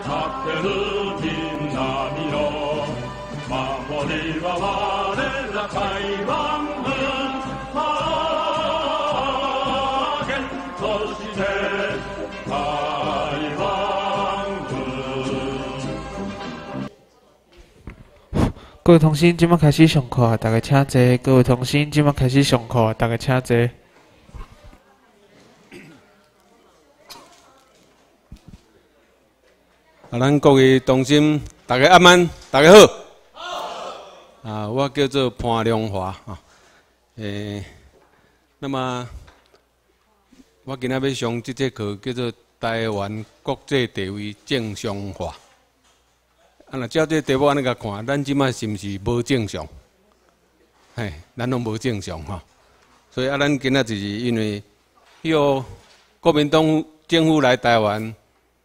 叫るみんなみよ守りは我ら台湾軍派遣そして台湾軍。 各位同心，即马开始上课，大家请坐。各位同心，即马开始上课，大家请坐。 咱各位同心，大家晚安，大家好。好。我叫做潘良华啊。那么我今仔要上这节课叫做台湾国际地位正常化。若照这题目安尼甲看，咱即摆是毋是无正常？嘿，咱拢无正常吼。所以咱今仔就是因为迄国民党政府来台湾。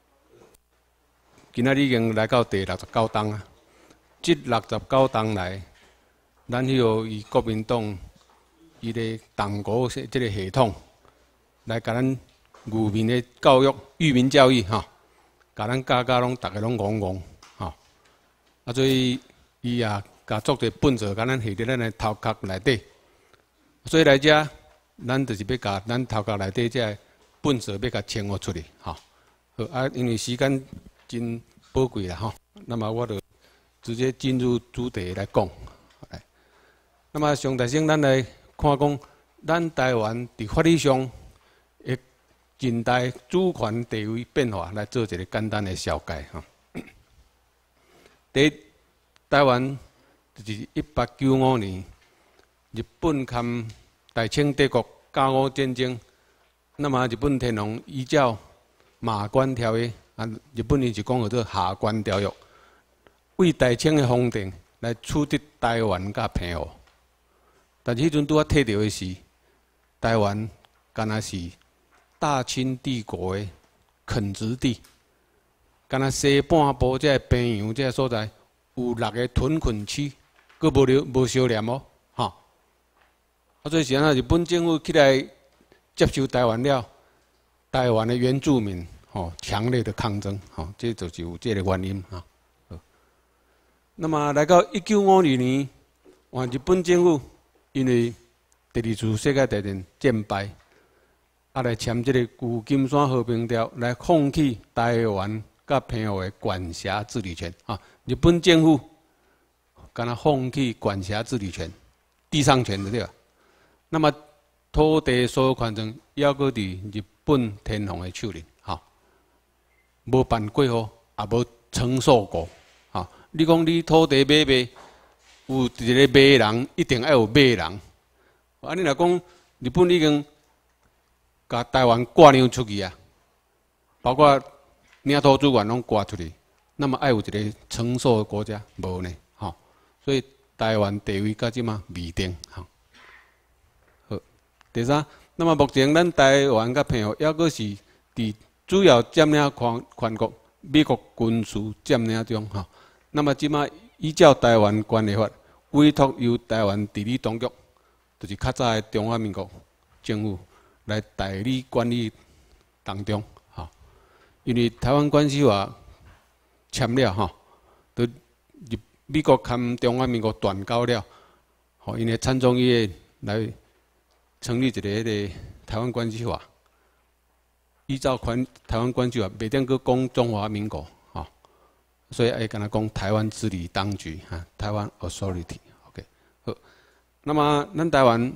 今仔日已经来到第69冬啊！这69冬来，咱伊国民党伊个党国这个系统来甲咱愚民的教育、愚民教育吼，甲咱教拢大家拢戆戆吼。啊，所以伊也甲做者本色，甲咱下伫咱的头壳内底。所以来遮，咱就是要甲咱头壳内底这本色要甲清活出去吼。好啊，因为时间。真宝贵啦吼，那么我就直接进入主题来讲。那么上大先，咱来看讲，咱台湾伫法律上的近代主权地位变化，来做一个简单的小解吼。第一，台湾就是1895年日本侵大清帝国甲午战争，那么日本天皇依照马关条约。日本人是讲叫做下关条约，为大清的皇帝来处置台湾甲澎湖，但是迄阵拄啊摕到的是台湾，敢若是大清帝国的垦殖地，敢若西半部这平洋这所在有6个屯垦区，佫无收敛哦，吼。啊，所以是安日本政府起来接收台湾了，台湾的原住民。强烈的抗争，这就是有这个原因哈。那么来到1952年，日本政府因为第2次世界大战战败，来签这个旧金山和平条，来放弃台湾甲澎湖的管辖治理权啊。日本政府敢若放弃管辖治理权、地上权的对吧？那么土地所有权证还搁伫日本天皇的手里。无办过户，也无申诉过。哈，你讲你土地买卖，有一个买人，一定要有买人。啊，你若讲日本已经甲台湾挂让出去啊，包括领土资源拢挂出去，那么要有一个申诉的国家无呢？哈，所以台湾地位到即马未定。哈，好，第三，那么目前咱台湾甲澎湖还阁是伫。主要占领全国美国军事占领中哈，那么即马依照台湾管理法，委托由台湾地理当局，就是较早的中华民国政府来代理管理当中哈。因为台湾关系法签了哈，都美国跟中华民国断交了，吼，因为参众议院来成立一个台湾关系法。依照台湾关系法，袂当去讲中华民国，吼，所以爱跟他讲台湾治理当局，哈，台湾 authority，OK， 好。那么咱台湾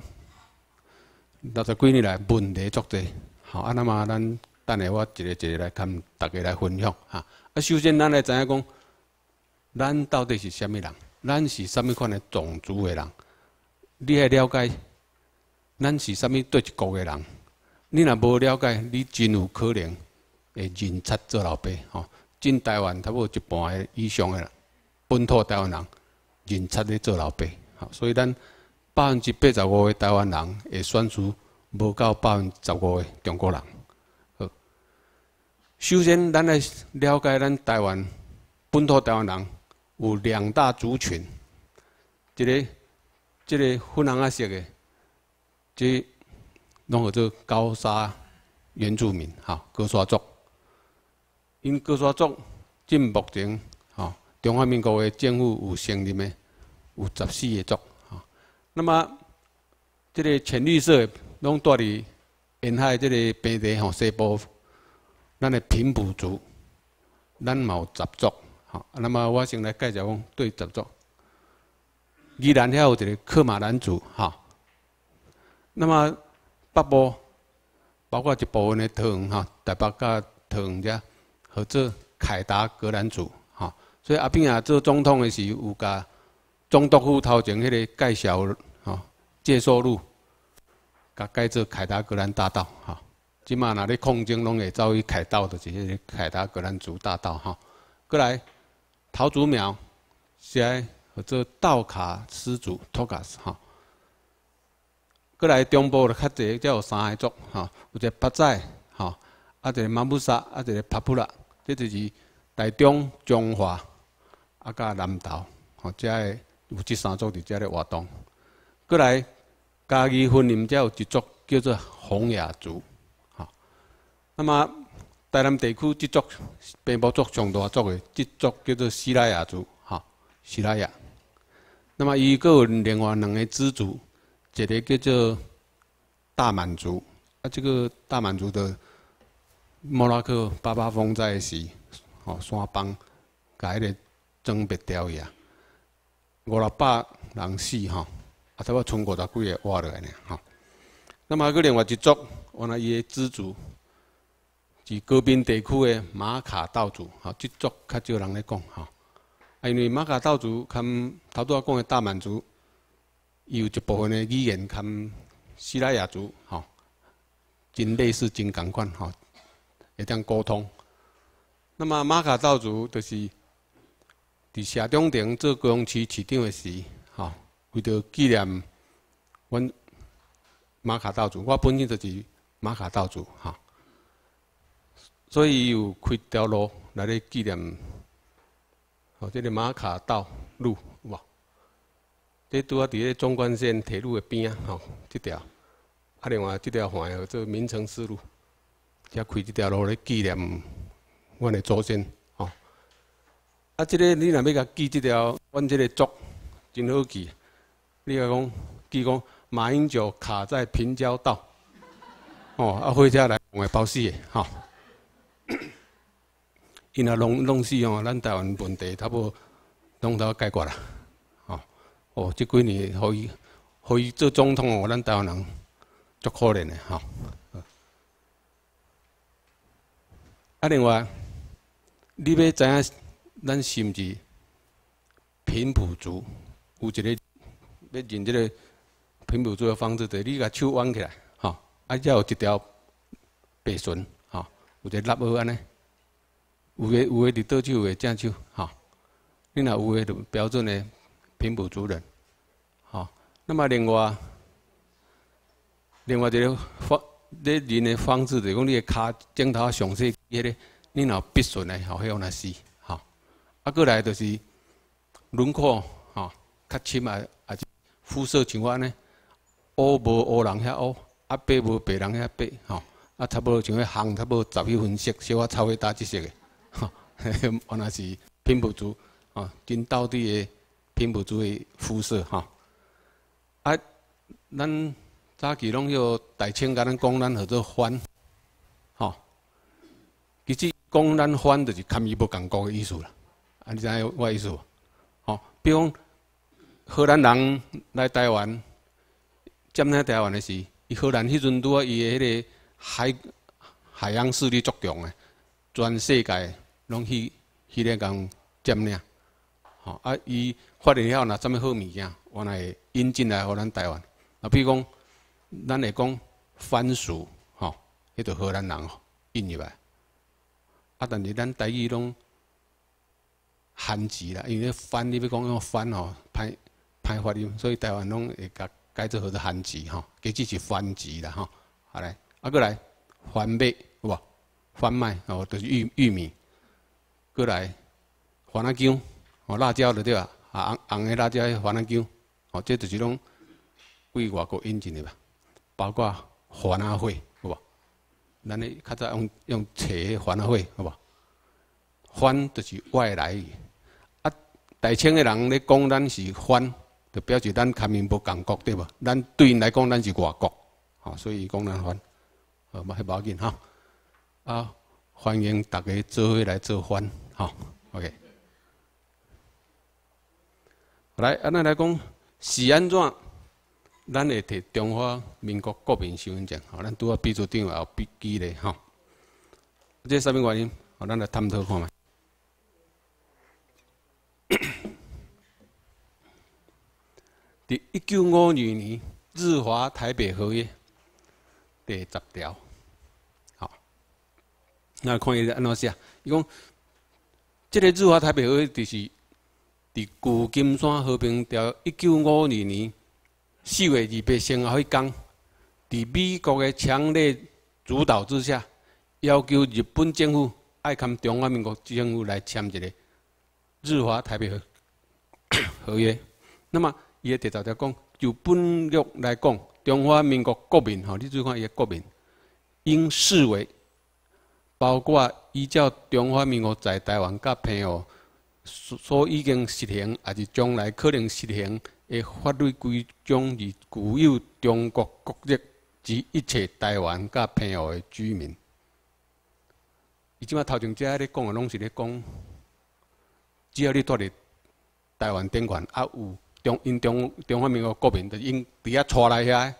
60几年来问题足多，好啊，那么咱等下我一个一个来跟大家来分享，哈。啊，首先咱来知影讲，咱到底是虾米人？咱是虾米款的种族的人？你要了解，咱是虾米对一国的人？你若无了解，你真有可能会认贼做老爸吼。进台湾差不多一半以上的本土台湾人认贼咧做老爸，吼。所以咱85%的台湾人会选出无到15%的中国人。好，首先咱来了解咱台湾本土台湾人有2大族群，这个粉红色的，这拢叫做高沙原住民，哈，高沙族。因高沙族即目前中华民国的政府有承认的有14个族那么这个浅绿色拢住伫沿海这个平地西部，咱的平埔族，咱嘛有10族那么我先来介绍讲对10族。宜兰遐有一个克马兰族那么北部包括一部分的桃园台北甲桃园遮，合做凯达格兰族所以阿扁做总统的时有甲总督府头前迄个介绍介绍路，甲改做凯达格兰大道即马若咧抗争拢会走去凯道，就是迄个凯达格兰族大道过来桃竹苗是合做道卡斯族 （Tokas） 过来中部就较济，才有3个族有一个巴仔一个马布萨，一个帕布拉，这就是台中、彰化甲南投遮个有这3族伫遮咧活动。过来嘉义分林遮有一族叫做洪雅族那么台南地区这族平埔族上大族的，这族叫做西拉雅族西拉雅。那么伊阁有另外2个支族，一个叫做大满族这个大满族的莫拉克88风灾时山崩，甲迄个装灭掉去500-600人死差不多剩50几个活落来呢那么佫另外一族，原来伊的支族是高滨地区的马卡道族这族较少人咧讲因为马卡道族跟头拄仔讲的大满族，伊有一部分的语言跟西拉雅族真类似、真共款会当沟通。那么马卡道族就是伫社中庭做高雄市市长的时为着纪念阮马卡道族，我本身就是马卡道族所以有开条路来咧纪念这个马卡道路有无？这拄啊伫咧纵贯线铁路的边这条另外这条环叫做民城四路，才开这条路咧纪念阮的祖先这个你若要甲记这条，阮这个族真好记，你甲讲记讲马英九卡在平交道火车来会包死的伊若弄死咱台湾问题差不多拢头解决啦。这几年互伊做总统咱台湾人足可怜的另外，你要知影咱是毋是平埔族？有一个要认这个平埔族的方式，就是你甲手弯起来才有一条白绳有一个lap蚵安尼。有诶伫倒手，有诶正手你若有诶就标准诶平埔族人那么另外一个咧认诶方式，就是讲你诶骹镜头上细迄个，你若必顺诶迄样来死过来就是轮廓较深也是肤色像我安尼，乌无乌人遐乌，白无白人遐白差不多像迄红差不多11分色，小可草花搭即色诶。原来是平埔族真道地的平埔族的肤色咱早期拢迄大清甲咱讲，咱叫做番其实讲咱番就是堪伊无共国的意思啦。你知影我的意思无？比如讲荷兰人来台湾占领台湾的时，荷兰迄阵拄啊伊的迄个海洋势力足强的，全世界拢去咧共占领伊发现了若什么好物件，原来会引进来互咱台湾比如讲咱会讲番薯迄个荷兰人引入来但是咱台语拢番薯啦，因为番你要讲用番歹发音，所以台湾拢会改做叫做番薯其实是番薯啦好来过来番麦有无？番麦就是玉米。过来番仔姜辣椒就对啊，红的辣椒番仔姜这就是拢为外国引进的吧，包括番仔火有无？咱咧较早用切番仔火有无？ 番就是外来语。啊，大清的人咧讲咱是番，就表示咱较面无共国对无？咱对因来讲，咱是外国，吼，所以讲咱番，迄无要紧哈。啊，欢迎大家做伙来做番，吼 ，OK。来，安尼来讲是安怎？咱会摕中华民国国民身份证，吼，咱拄啊秘书长也有举例，吼。这啥物原因？吼，咱来探讨看觅。伫1952年日华台北合约第10条，好，那看伊安怎写？伊讲，这个日华台北合约就是伫旧金山和平条1952年4月28日生效迄天，伫美国的强烈主导之下，要求日本政府爱跟中华民国政府来签一个日华台北合约。那么，伊的第10条讲，就本律来讲，中华民国国民，吼，你注意看伊的国民，应视为包括依照中华民国在台湾甲澎湖所已经实行，还是将来可能实行的法律规章，而具有中国国籍及一切台湾甲澎湖的居民。伊即马头前遮咧讲的，拢是咧讲，只要你住伫台湾顶悬，啊有中华民国国民，就应伫遐带来遐，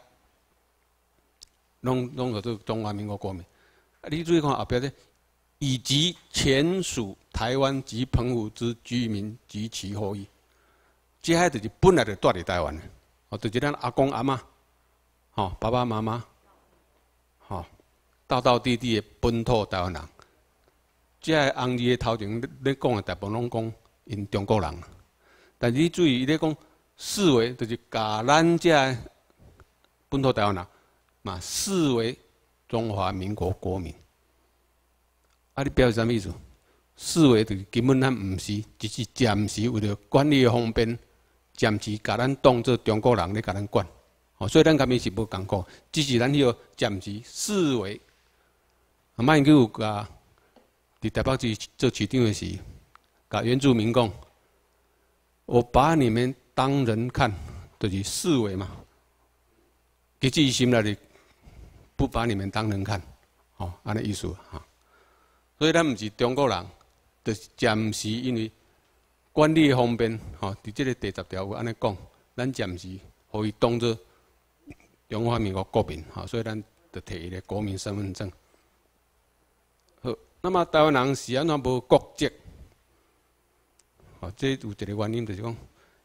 拢叫做中华民国国民。啊，你注意看后壁咧，以及前属台湾及澎湖之居民及其后裔，这遐就是本来就住伫台湾的，哦，就是咱阿公阿嬷，吼，爸爸妈妈，吼，道道地地的本土台湾人。这个红字的头前咧讲的，大部分拢讲因中国人，但是你注意，伊咧讲视为就是甲咱这本土台湾人嘛视为中华民国国民。啊，你表示啥意思？视为就是根本咱毋是，只是暂时为了管理的方便，暂时甲咱当作中国人咧甲咱管。哦，所以咱甲面是无共款，只是咱迄个暂时视为。啊，马英九有甲伫台北市做市长的时，甲原住民讲，我把你们当人看，就是视为嘛。其实伊心内里不把你们当人看，哦，安尼意思哈。所以咱毋是中国人，就是暂时因为管理方便，吼，伫即个第10条有安尼讲，咱暂时互伊当作中华民国国民，吼，所以咱就摕伊个国民身份证。好，那么台湾人是安怎无国籍？哦，这有一个原因就是讲，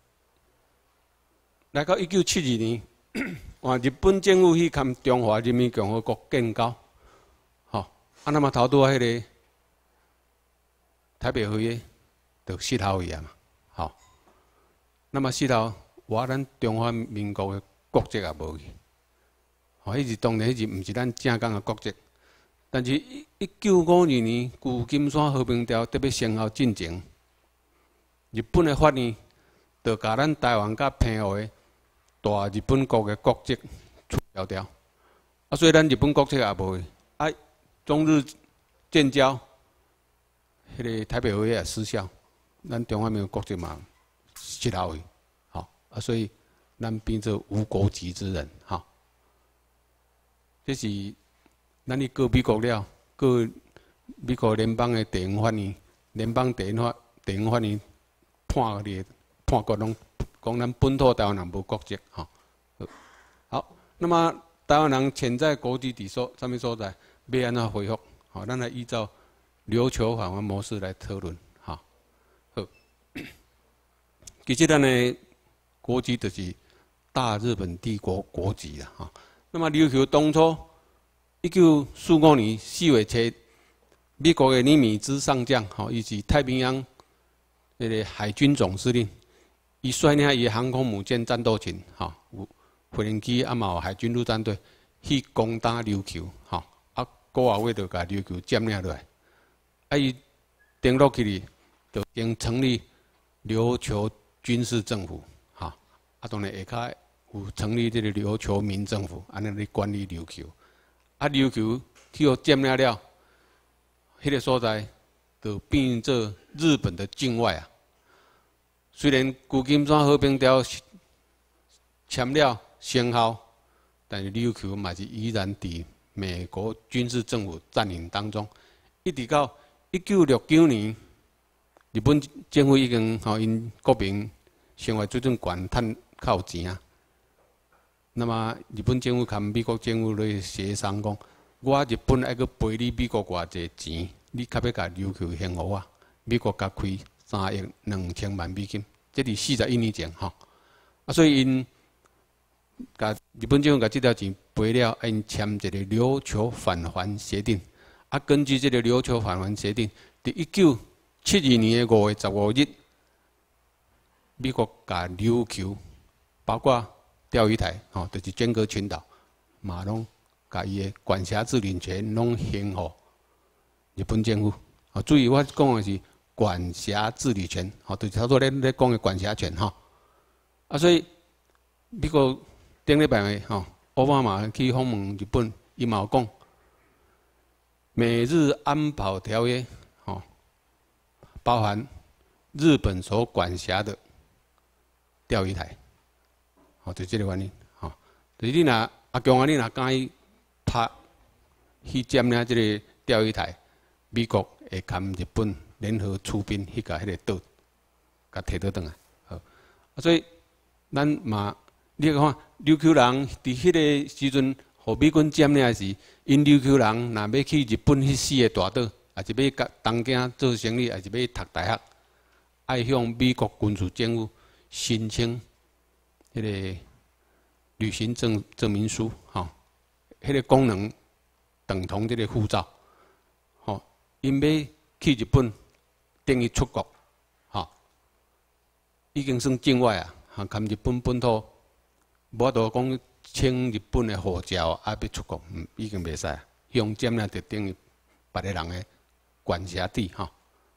来到1972年，换日本政府去跟中华人民共和国建交，吼，啊，那么头拄啊迄个台北合约就失效去啊嘛，吼，那么失效，咱中华民国的国籍也无去，吼，迄是当然，迄是毋是咱正港的国籍。但是1952年旧金山和平条特别生效进前，日本的法院就甲咱台湾甲澎湖的大日本国的国籍取消掉，啊，所以咱日本国籍也无去，啊，中日建交，迄个台北合约也失效，咱中华民国国籍嘛失效去，好，啊，所以咱变做无国籍之人，哈，这是。咱去告美国了，告美国联邦的地方法院，联邦地方法院判决拢讲咱本土台湾人无国籍，吼。好，那么台湾人潜在国际底所啥物所在，要安怎恢复？好，咱来依照琉球访问模式来讨论，哈。好，其实咱的国籍就是大日本帝国国籍啦，哈。那么琉球当初。1945年4月7日，美国的尼米兹上将，吼，伊是太平洋迄个海军总司令，伊率领伊航空母舰战斗群，吼，有飞行机，啊嘛有海军陆战队去攻打琉球，吼，啊，古话话就甲琉球占领落来，啊，伊登陆起哩，就经成立琉球军事政府，吼，啊，当然下骹有成立这个琉球民政府，安尼来管理琉球。啊，琉球去互占领了，迄个所在就变做日本的境外啊。虽然旧金山和平条签了生效，但是琉球嘛是依然伫美国军事政府占领当中，一直到1969年，日本政府已经因国民生活水准悬，趁较有钱啊。那么日本政府跟美国政府咧协商讲，我日本爱去赔你美国偌济钱，你较要甲琉球还我，美国甲开3亿2千万美金，这是41年前吼。啊，所以因甲日本政府甲这条钱赔了，因签一个琉球返还协定。啊，根据这个琉球返还协定，伫1972年的5月15日，美国甲琉球，包括钓鱼台，就是尖阁群岛，嘛拢甲伊的管辖治理权拢还互日本政府。注意我讲的是管辖治理权，就是差不多咧讲的管辖权吼。啊，所以美国顶礼拜奥巴马去访问日本，伊嘛有讲，美日安保条约，包含日本所管辖的钓鱼台。就这个原因，就是你若阿强啊，你若敢去占领这个钓鱼台，美国会跟日本联合出兵去甲迄个岛，甲摕倒转来。好，所以咱嘛，你看琉球人伫迄个时阵，互美军占领时，因琉球人若要去日本迄4个大岛，还是要甲东京做生意，还是要读大学，爱向美国军事政府申请。迄个旅行证明书，迄个功能等同这个护照，因要去日本等于出国，已经算境外啊，含日本本土，无法度讲请日本的护照啊，要出国，已经袂使啊，向占领就等于别个人的管辖地，啊，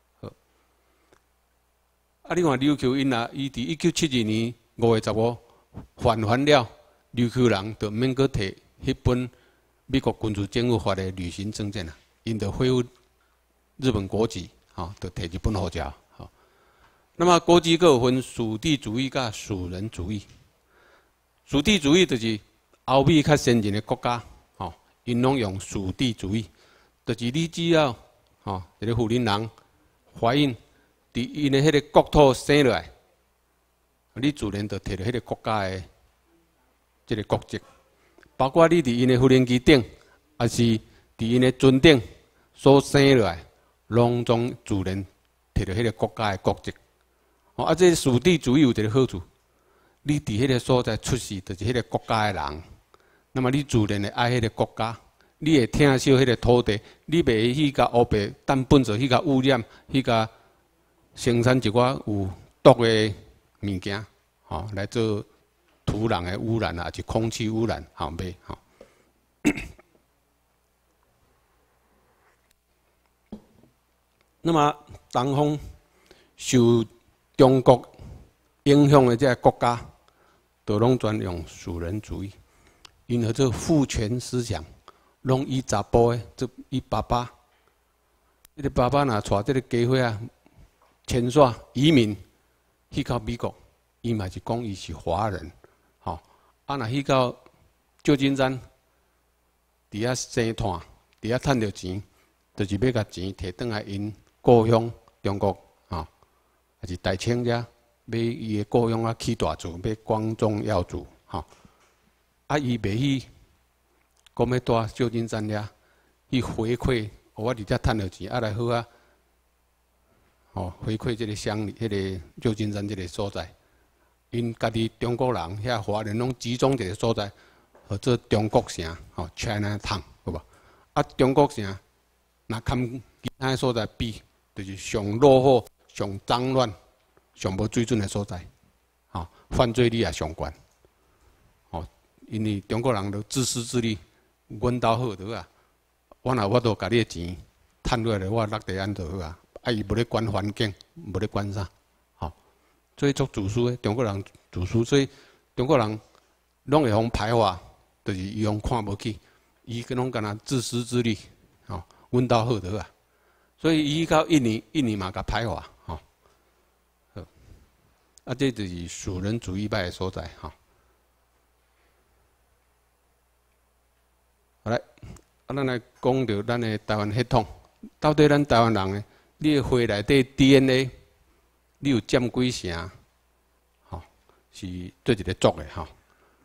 你看琉球因伊伫1972年5月15返还了，琉球人就免阁摕迄本美国军事政府发的旅行证件啊，因就恢复日本国籍，就摕日本护照。那么国籍各有分属地主义甲属人主义。属地主义就是欧美较先进的国家，因拢用属地主义，就是你只要一个妇人人怀孕，伫因的迄个国土生落来。你自然就摕到迄个国家的这个国籍，包括你伫因的无人机顶，还是伫因的船顶所生落来，拢总自然摕到迄个国家的国籍。这属地主义有一个好处，你伫迄个所在出世，就是迄个国家的人，那么你自然会爱迄个国家，你会疼惜迄个土地，你袂去甲乌白当本色去甲污染，去甲生产一寡有毒的。物件，来做土壤的污染啊，还是空气污染，袂，那么东方受中国影响的这些国家，都拢专用属人主义，因何做父权思想，拢以查甫的，就以爸爸，这个爸爸若带这个家伙啊，迁徙移民。去到美国，伊嘛是讲伊是华人，若去到旧金山，伫遐生摊，伫遐趁着钱，就是要甲钱摕转来因故乡中国，还是大清遮，要伊的故乡起大厝，要光宗耀祖，伊袂去，讲要住旧金山遐，去回馈，我伫遮趁着钱，来好啊。回馈这个乡里，迄个旧金山这个所在，因家己中国人遐华人拢集中一个所在，叫做中国城，China Town， 好无？中国城若跟其他所在比，就是上落后、上脏乱、上无水准的所在，犯罪率也上悬。因为中国人都自私自利，阮兜好就好，我若都甲你的钱趁落来，我落地安就好啊。伊无咧管环境，无咧管啥，所以做自私的中国人自私，所以中国人拢会互排华，就是伊互看无起，伊拢干那自私自利，阮兜好得啊。 所以伊到印尼嘛甲排华吼。啊，这就是属人主义派的所在吼。好来，啊，咱来讲到咱的台湾血统，到底咱台湾人呢？你的血内底 DNA， 你有占几成？吼，是做一个族的吼。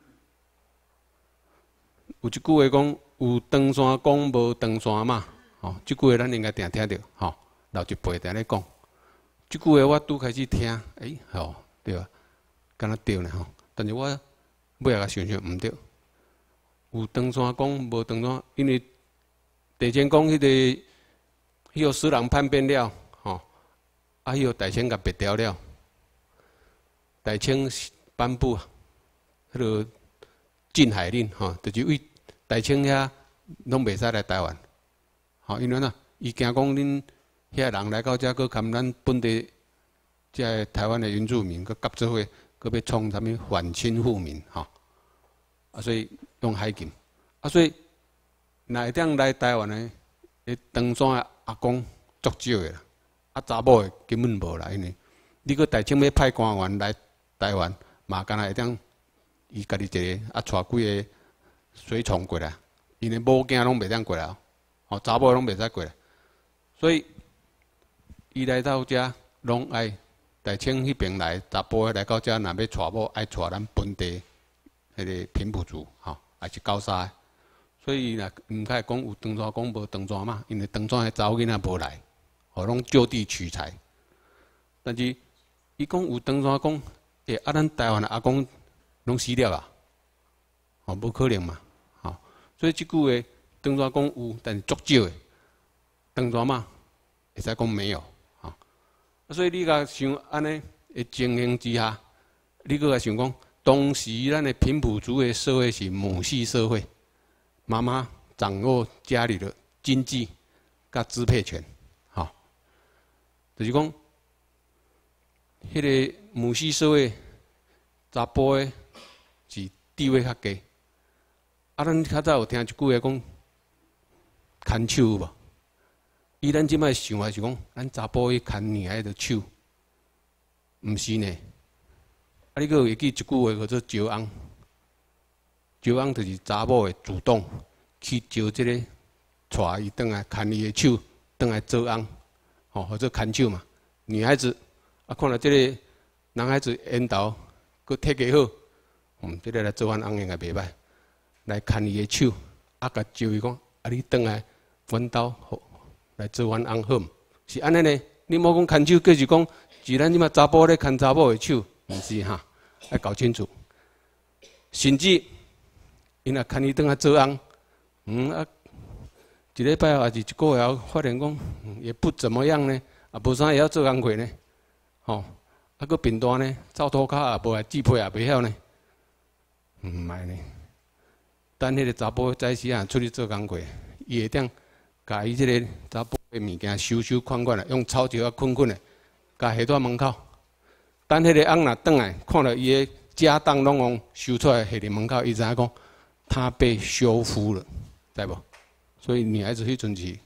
有一句话讲，有长线讲，无长线嘛。吼，这句话咱应该定听到，吼，老一辈定咧讲。这句话我拄开始听，吼，对啊，敢若对呢吼。但是我尾仔想想毋对，有长线讲，无长线，因为地前讲迄个死人叛变了，吼，啊，迄个大清甲灭掉了，大清颁布迄个禁海令，吼，就是为大清遐拢袂使来台湾，吼，因为呐，伊惊讲恁遐人来到遮，佮含咱本地遮台湾的原住民，佮夹做伙，佮要创啥物反清复明，吼，啊，所以用海禁，啊，所以若会当来台湾的，长线的阿公足少的啦，啊，查某的根本无啦，因为你佮大清要派官员来台湾，嘛干那会当伊家己一个啊，带几个随从过来，因为某囝拢袂当过来，吼，查某拢袂使过来，所以伊来到遮拢爱大清迄边来，查甫的来到遮，若要带某爱带咱本地迄个平埔族，吼，还是高沙的。所以若毋开讲有长线讲无长线嘛，因为长线的查某囡仔无来，吼拢就地取材。但是伊讲有长线讲，啊咱台湾的阿公拢死了啊，吼无可能嘛，吼。所以即句话长线讲有，但是足少的，长线嘛会使讲没有，吼。所以你甲想安尼的情形之下，你搁甲想讲，当时咱的平埔族的社会是母系社会。妈妈掌握家里的经济甲支配权，吼，就是讲，迄个母系社会查甫的是地位较低。啊，咱较早有听一句话讲，牵手有无？伊咱即摆想法是讲，咱查甫去牵女孩的手，毋是呢。啊，你搁会记一句话叫做招翁。招翁就是查某的主动去招即个带伊转来牵伊的手，转来做翁，吼，或者牵手嘛。女孩子啊，看到即个男孩子缘投，佮体格好，即个来做阮翁应该袂歹，来牵伊的手，啊，甲招伊讲，啊，你转来阮兜来做阮翁好，是安尼呢？你莫讲牵手，计是讲，是咱即马查甫咧牵查某的手，毋是哈？要搞清楚，甚至。因若牵伊转来做翁，啊，一礼拜还是一个月后，发现讲也不怎么样呢，啊，无啥会晓做工课呢，吼，啊，佮贫惰呢，走涂骹也无来支配也袂晓呢，毋係呢。等迄个查甫早时啊出去做工课，伊会当甲伊即个查甫的物件收收款款的，用草条啊捆捆的，甲下蹛门口。等迄个翁若转来，看到伊的家当拢用收出来下伫门口，伊知影讲。他被修复了，知无？所以女孩子迄阵是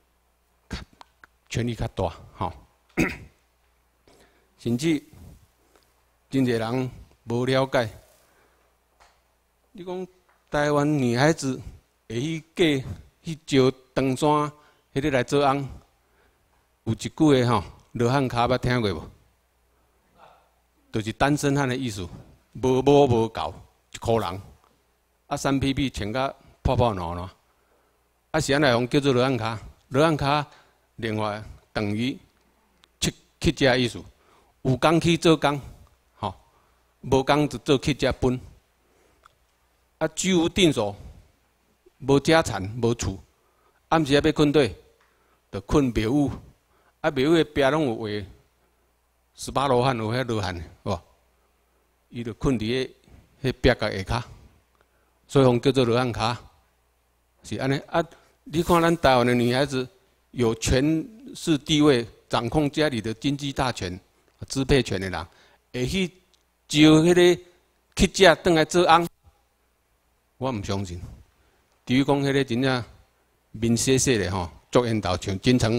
权力较大，吼。甚至真侪人无了解，你讲台湾女孩子会去嫁去招长线，迄个来做翁，有一句话吼，罗汉脚捌听过无？就是单身汉的意思，无某无狗，一箍人。啊，3P P 穿甲泡泡暖暖，啊是安尼用叫做罗汉脚，罗汉脚另外等于乞食意思，有工去做工，吼，无工就做乞食分。啊，居无定所，无家产，无厝，暗时要困倒，就困庙宇，啊庙宇的壁拢有画18罗汉，有遐罗汉，无？伊就困伫迄壁角下骹。所以，叫做罗汉脚，是安尼啊！你看咱台湾的女孩子有权势地位，掌控家里的经济大权、支配权的人，会去招迄个乞食转来做翁，我唔相信。至于讲迄个真正面细细的吼，足缘投像金城武，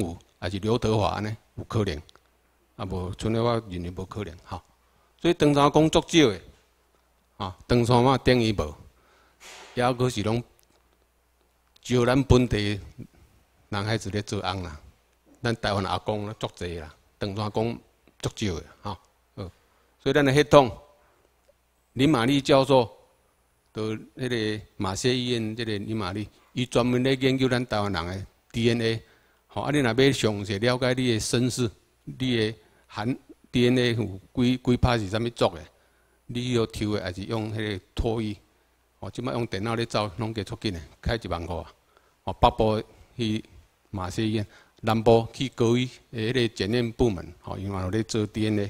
还是刘德华安尼有可能，啊无，剩咧我认为无可能吼。所以长山公足少诶，啊，长山嘛等于无，抑个是拢招咱本地男孩子咧做翁啦，咱台湾阿公足济啦，长山公足少诶，吼。所以咱的系统，林玛丽教授，到迄个马偕医院，这个林玛丽，伊专门咧研究咱台湾人的 DNA。吼，啊，你若要详细了解你的身世，你的含 DNA 有几拍是啥物族的，你要抽的还是用迄个唾液？吼，即摆用电脑咧走，拢加足紧的，开1万块。吼，北部去马偕医院，南部去高医的迄个检验部门，吼，因为有咧做 DNA。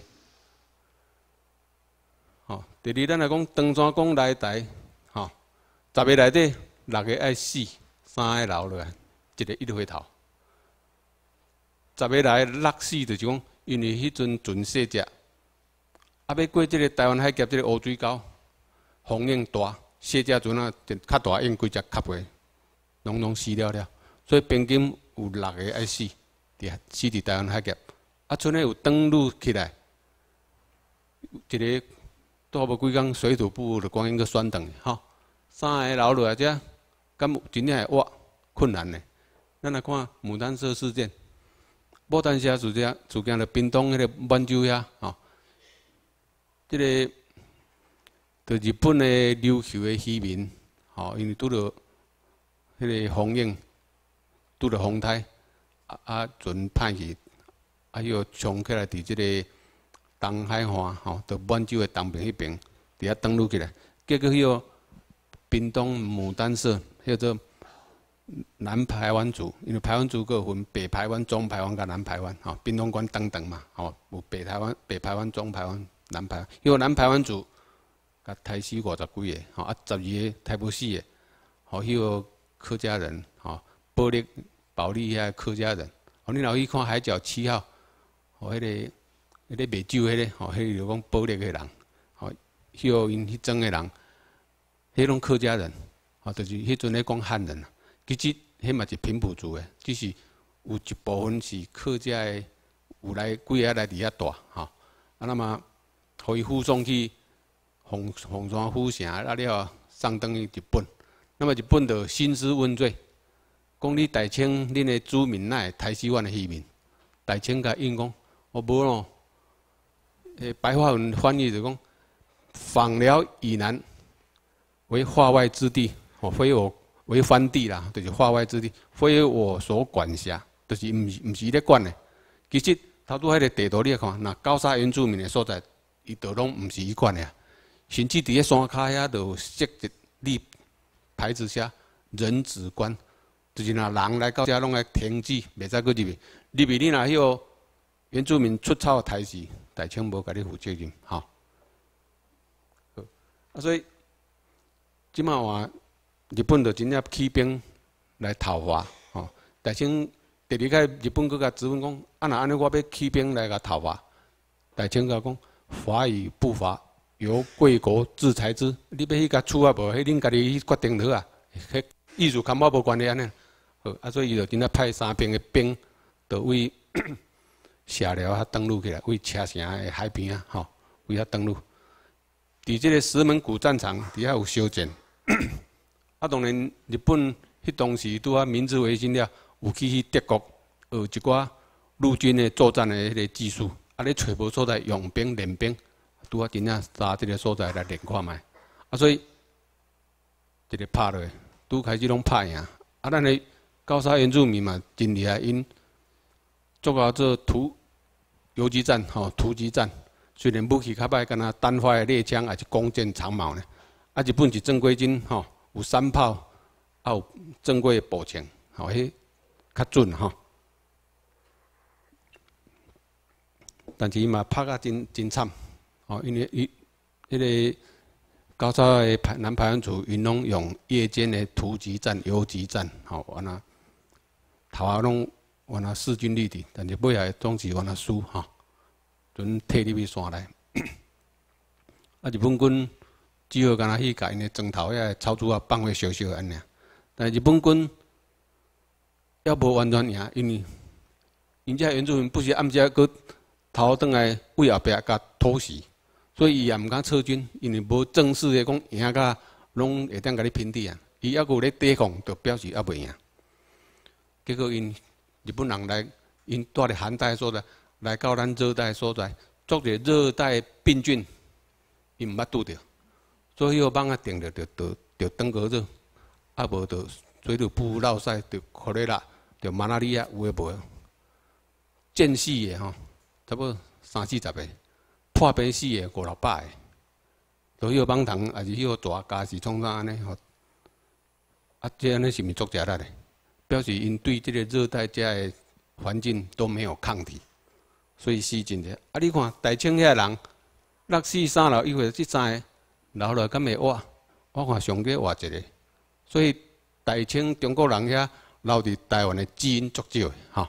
吼，第二，咱来讲长山公来台，吼，10个内底6个爱死，3个留落来，一个一回头。10个来6死，就是讲，因为迄阵船细只，啊要过即个台湾海峡即个乌水沟，风影大，细只船啊，较大影规只卡过，拢死了了。所以平均有6个爱死，死伫台湾海峡。啊，剩诶有登陆起来，一个。多无几工，水土不服就光应个选等吼，3个留落来遮，敢真正会活困难呢？咱来看牡丹社事件，牡丹社事件就屏东迄个满洲遐吼，即个就日本的琉球的渔民吼，因为拄着迄个风影，拄着风台，船歹去，又冲起来伫即个。东海岸吼，到满洲的东边迄边，伫遐登陆起来，结果迄个屏东牡丹社叫做南排湾族，因为排湾族有分北排湾、中排湾甲南排湾，吼，屏东县等嘛，吼，有北排湾、中排湾、南排湾，迄个南排湾族甲杀死50几个，吼啊12个杀不死的，吼，迄个客家人，吼，保利遐客家人，吼，你若去看海角7号，吼，迄个。迄个卖酒迄个，吼，迄个就讲保利个人，吼，迄个因迄种个人，迄拢客家人，吼，就是迄阵咧讲汉人，其实迄嘛是平埔族的，只是有一部分是客家的，有来几个来伫遐住，吼，啊那么，互伊护送去凤山府城，啊了送转去日本，那么日本就兴师问罪，讲你大清恁的主民哪会杀死阮的渔民？大清甲应讲，我无咯。白话文翻译就讲，访辽以南为化外之地，哦，非我为藩地啦，就是化外之地，非我所管辖，就是毋是咧管的。其实头拄迄个地图你看，那高沙原住民的所在，伊都拢毋是伊管的，甚至伫咧山骹遐都有设一立牌子写人子关，就是若人来到遮拢来停止，袂使搁入去。入去你若迄个原住民出草杀死。大清无甲你负责任，吼。啊，所以即马话日本就真正起兵来讨伐，吼。大清第二届日本搁甲质问讲，啊若安尼我要起兵来甲讨伐，大清甲讲伐与不伐，由贵国自裁之。你要去甲处啊无？迄恁家己去决定好啊。迄意思跟我无关系安尼。好，啊，所以伊就真正派3边的兵，就为下寮遐登陆起来，为车城的海边啊，吼，为遐登陆。伫即个石门古战场底下有修建，啊，当然日本迄当时拄啊明治维新了，有去德国学一寡陆军的作战的迄个技术，啊，咧找无所在用兵练兵，拄啊真正杀即个所在来练看卖，啊，所以一个拍落，拄开始拢拍赢，啊，咱的高沙原住民嘛真厉害，因。做到做游击战，吼，突击战，虽然武器较歹，敢若单发的猎枪，还是弓箭、长矛呢。啊，日本是正规军，吼，有山炮，啊有正规的步枪，吼，迄较准，吼。但是伊嘛拍甲真惨，吼，因为伊迄个高沙的南排湾族，因拢用夜间的突击战、游击战，吼，完啊，头下拢。原来势均力敌，但是尾下总是原来输哈，准退入去山内。啊，日本军只好干那去甲因的砖头遐草竹啊放回烧烧安尼。但日本军也无完全赢，因为因遮原住民不是暗遮搁逃转来为后壁甲偷袭，所以伊也毋敢撤军，因为无正式的讲赢甲拢会当甲你平地啊。伊还有咧抵抗，就表示还袂赢。结果因日本人来，因住伫寒带所在，来到咱热带所在，做者热带病菌，因毋捌拄着，所以迄个网啊定着就登革热，啊无就水土不服落屎，就可勒拉，就马拉利亚有诶无诶，见死诶吼，差不多30-40个，破病死诶500-600个，就迄个网虫也是迄个大家是创啥安尼吼，啊这安尼是毋是作假力咧？表示因对这个热带遮的环境都没有抗体，所以死真侪。啊，你看大清遐人6死3老1岁这3个，老了敢会活？我看上个活一个，所以大清中国人遐留伫台湾的基因足少的，吼。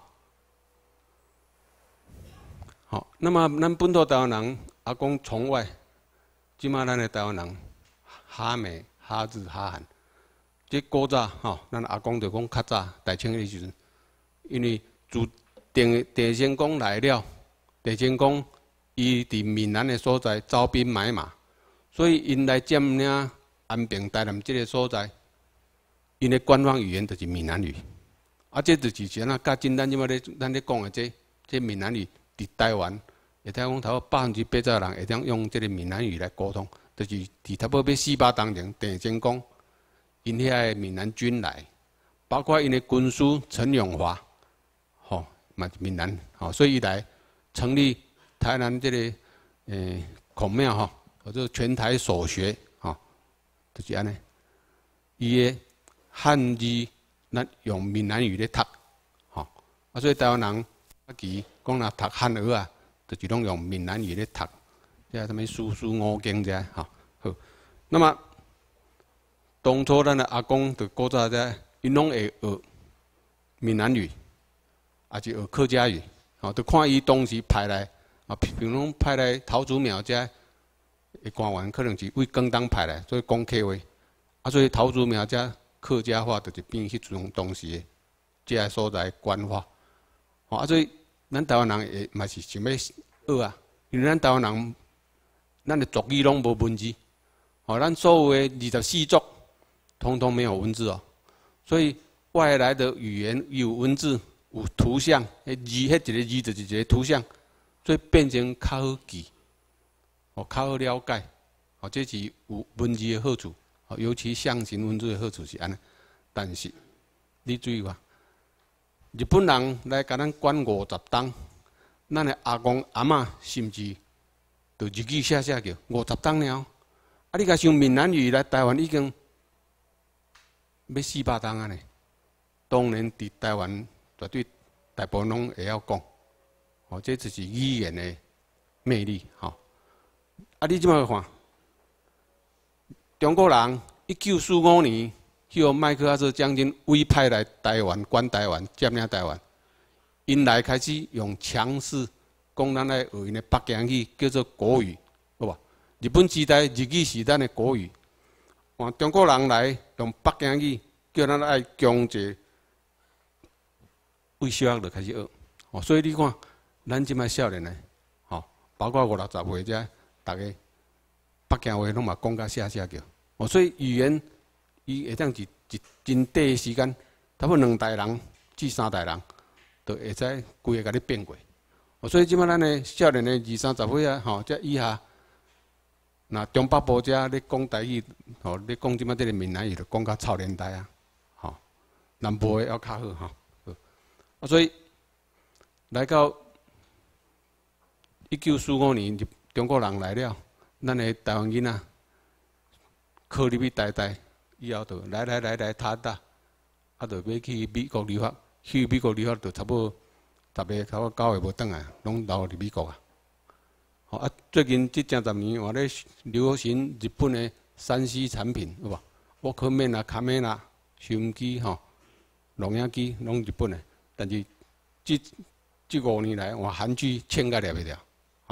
好，那么咱本土台湾人阿讲从外，即马咱的台湾人哈美、哈日、哈韩。即古早吼，咱阿公就讲较早大清迄时阵，因为自郑成功来了，郑成功伊伫闽南的所在招兵买马，所以因来占领安平、台南即个所在，因的官方语言就是闽南语。啊，这就是啥啊？甲咱即马咱咧讲的这闽南语，伫台湾会听讲头80%的人会当用这个闽南语来沟通，就是伫差不多要48当前，郑成功。因遐个闽南军来，包括因的军师陈永华，吼，嘛闽南，吼，所以伊来成立台南这个孔庙，吼，或者全台所学，吼，就是安尼。伊的汉字，咱用闽南语咧读，吼，啊，所以台湾人啊，其讲若读汉语啊，就是拢用闽南语咧读，即什么书五经这，吼，好，那么。当初咱的阿公就古早在，因拢会学闽南语，也是学客家语，吼，就看伊当时派来，啊，比如讲派来桃竹苗遮的官员，可能是为广东派来，所以讲客话，啊，所以桃竹苗遮客家话就是变迄种当时的遮所在官话，吼，啊，所以咱台湾人也嘛是想要学啊，因为咱台湾人，咱的族语拢无文字，吼，咱所有的24族。通通没有文字哦，所以外来的语言有文字、有图像，字迄一个字就是一个图像，所以变成较好记，哦，较好了解，哦，这是有文字的好处，哦，尤其象形文字的好处是安尼。但是你注意看，日本人来甲咱管50冬，咱的阿公阿嬷甚至就日语写叫50冬了，啊，你甲用闽南语来台湾已经。要48冬啊呢，当然伫台湾绝对大部分拢会晓讲，哦，这就是语言的魅力，吼。啊，你即摆看，中国人1945年，迄个麦克阿瑟将军委派来台湾管台湾、占领台湾，因来开始用强势讲咱来学因的北京语，叫做国语，好吧？日本时代日语是咱的国语。中国人来用北京语，叫咱爱强者，为小学就开始学。哦，所以你看，咱即摆少年的，吼，包括50-60岁遮，大家北京话拢嘛讲甲写叫。哦，所以语言伊会当一真短的时间，差不多2代人至3代人，就会使规个甲你变过。哦，所以即摆咱的少年的20-30岁啊，吼，遮以下。那中北部遮咧讲台语，吼，咧讲即摆即个闽南语，就讲较臭年代啊，吼，南部的还较好吼。啊，所以来到1945年，中国人来了，咱的台湾囡仔考入去台大以后，就来他大，啊，就要去美国留学，去美国留学就差不多10个，差不多9个无转来，拢留伫美国啊。好啊，最近这10年，我咧流行日本的3C 产品，有无？沃克曼啊、卡美拉、收音机、吼、录影机，拢日本的。但是这5年来，我韩剧欠甲了袂了，吼。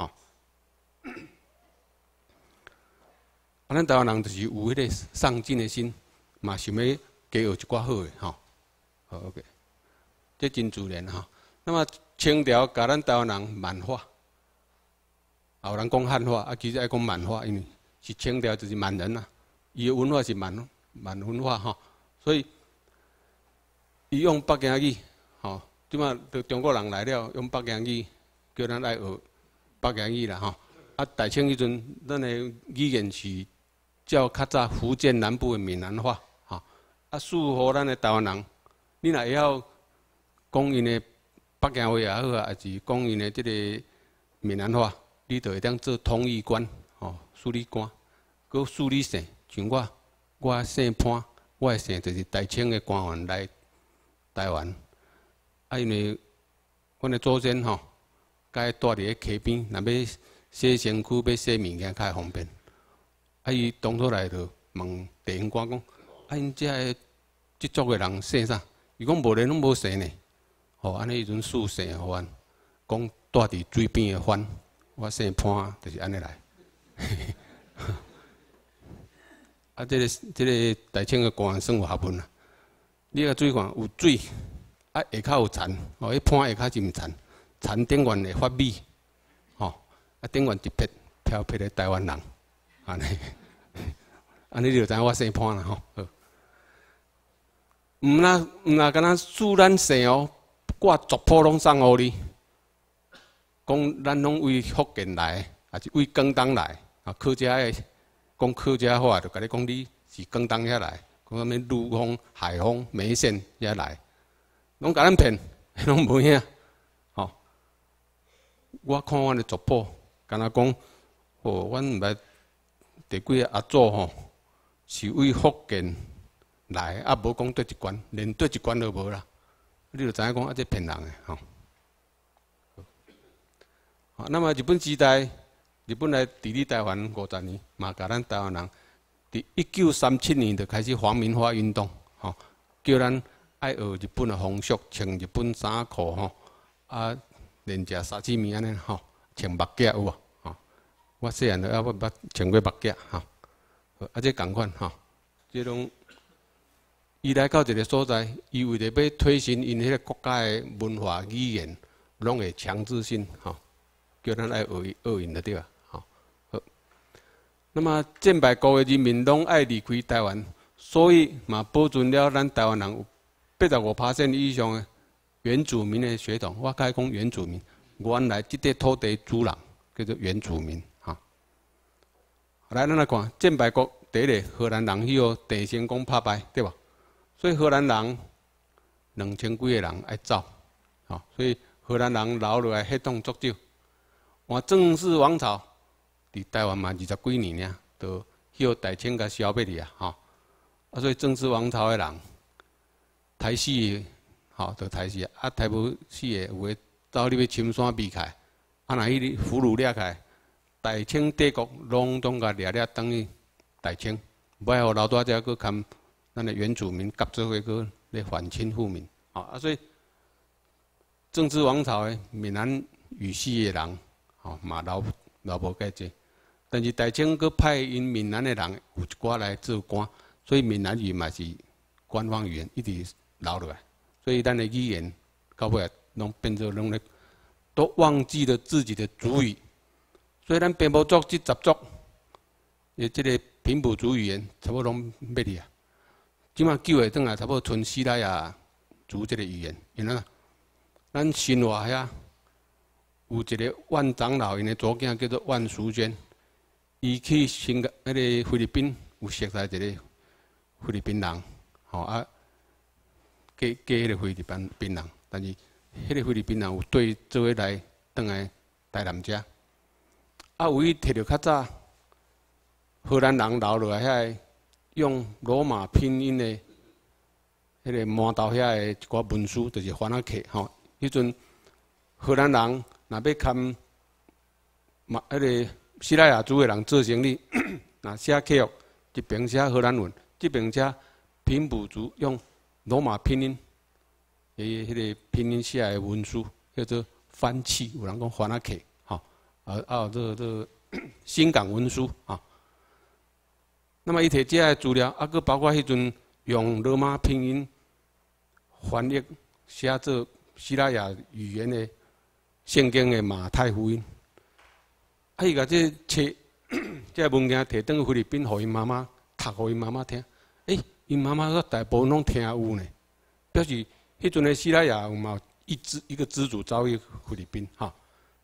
啊，咱台湾人就是有迄个上进的心，嘛想要加学一寡好的，吼。好 ，OK， 这真自然吼。 那么清朝甲咱台湾人满化，也有人讲汉化，其实爱讲满化，因为是清朝就是满人啊，伊的文化是满文化吼，所以伊用北京语，吼，即马中国人来了，用北京语，叫咱爱学北京语啦吼。大清迄阵，咱的语言是照较早福建南部的闽南话，吼，赐予咱的台湾人，你若会晓讲因的北京话也好啊，还是讲因的即个闽南话，你就会当做通译官，吼，处理官，搁处理姓，像我姓潘，我的姓就是大清的官员来台湾，因为阮的祖先吼，甲伊住伫咧溪边，若要洗身躯、要洗物件，较会方便。伊当初来就问地方官讲：因遮即族的人姓啥？伊讲无咧，拢无姓呢。吼，安尼迄阵赐姓互阮，讲住伫水边的番，我姓潘，就是安尼来。即个大清的官员算有学问啊。你个水看有水，下骹有田，吼，迄潘下骹是毋田，田顶悬会发米，吼，顶悬一撇飘撇的台湾人，安尼，安尼你就知影我姓潘啦吼。毋若敢若赐咱姓哦，我族谱拢送互你，讲咱拢为福建来，还是为广东来，客家的讲客家话，就甲你讲你是广东遐来。讲啥物陆丰、海丰、梅县遐来，拢甲咱骗，拢无影。吼，我看阮的族谱，敢若讲，哦，阮毋捌第几个阿祖吼，是为福建来，无讲对一关，连对一关都无啦。你就知影讲，这骗人的吼。好，那么日本时代，日本来治理台湾50年，嘛甲咱台湾人。1937年就开始皇民化运动，吼，叫咱爱学日本的风俗，穿日本衫裤，吼，连食沙西面安尼，吼，穿目镜有无？吼，我细汉就我捌穿过目镜，吼，这共款，吼，这种伊来到一个所在，伊为着要推行因迄个国家的文化语言，拢会强制性，吼，叫咱爱学因就对啊。那么战败国的人民拢爱离开台湾，所以嘛保存了咱台湾人有85%以上的原住民的血统。我该讲原住民，原来这块土地主人叫做原住民。哈，来咱来看战败国第一个荷兰人，迄个郑成功打败，对吧？所以荷兰人2000几个人爱走，吼，所以荷兰人留落来血统足少。换郑氏王朝。伫台湾嘛20几年尔，就迄个大清甲消灭去啊，吼！所以郑氏王朝的人，台死的，吼，就台死啊，台无死的，有诶走入去深山避开，啊，若迄个俘虏掠开，大清帝国拢甲掠等于大清，不爱互老大只搁含咱的原住民夹做伙搁咧反清复明，啊，所以郑氏王朝的闽南语系的人，吼，嘛留无介济。但是大清佫派因闽南的人有一寡来做官，所以闽南语嘛是官方语言，一直留落来。所以咱的语言到尾拢变做拢咧，都忘记了自己的族语。所以咱平埔族这10族，这个平埔族语言差不多拢灭去啊。即马救会转来，差不多剩西拉雅族这个语言。因为咱新华遐有一个万长老，因的祖囝叫做万淑娟。伊去迄个菲律宾有熟识一个菲律宾人，吼啊，嫁迄个菲律宾人，但是迄个菲律宾人有对做伙来转来台南遮，啊，有伊摕到较早荷兰人留落来遐用罗马拼音的迄个满道遐的一寡文书，就是翻啊刻吼。迄阵荷兰人若要勘迄个西拉雅族的人做生意，那写契约，一边写荷兰文，这边写平埔族用罗马拼音，迄个拼音写的文书叫做翻契，有人讲翻啊刻，吼，这新港文书啊。那么伊摕这些资料，啊，佫包括迄阵用罗马拼音翻译写做西拉雅语言的圣经的马太福音。伊甲这册这文件摕转去菲律宾，互因妈妈读，互因妈妈听。因妈妈说大部分拢听有呢，表示迄阵的西拉雅有嘛一个支主遭遇菲律宾哈。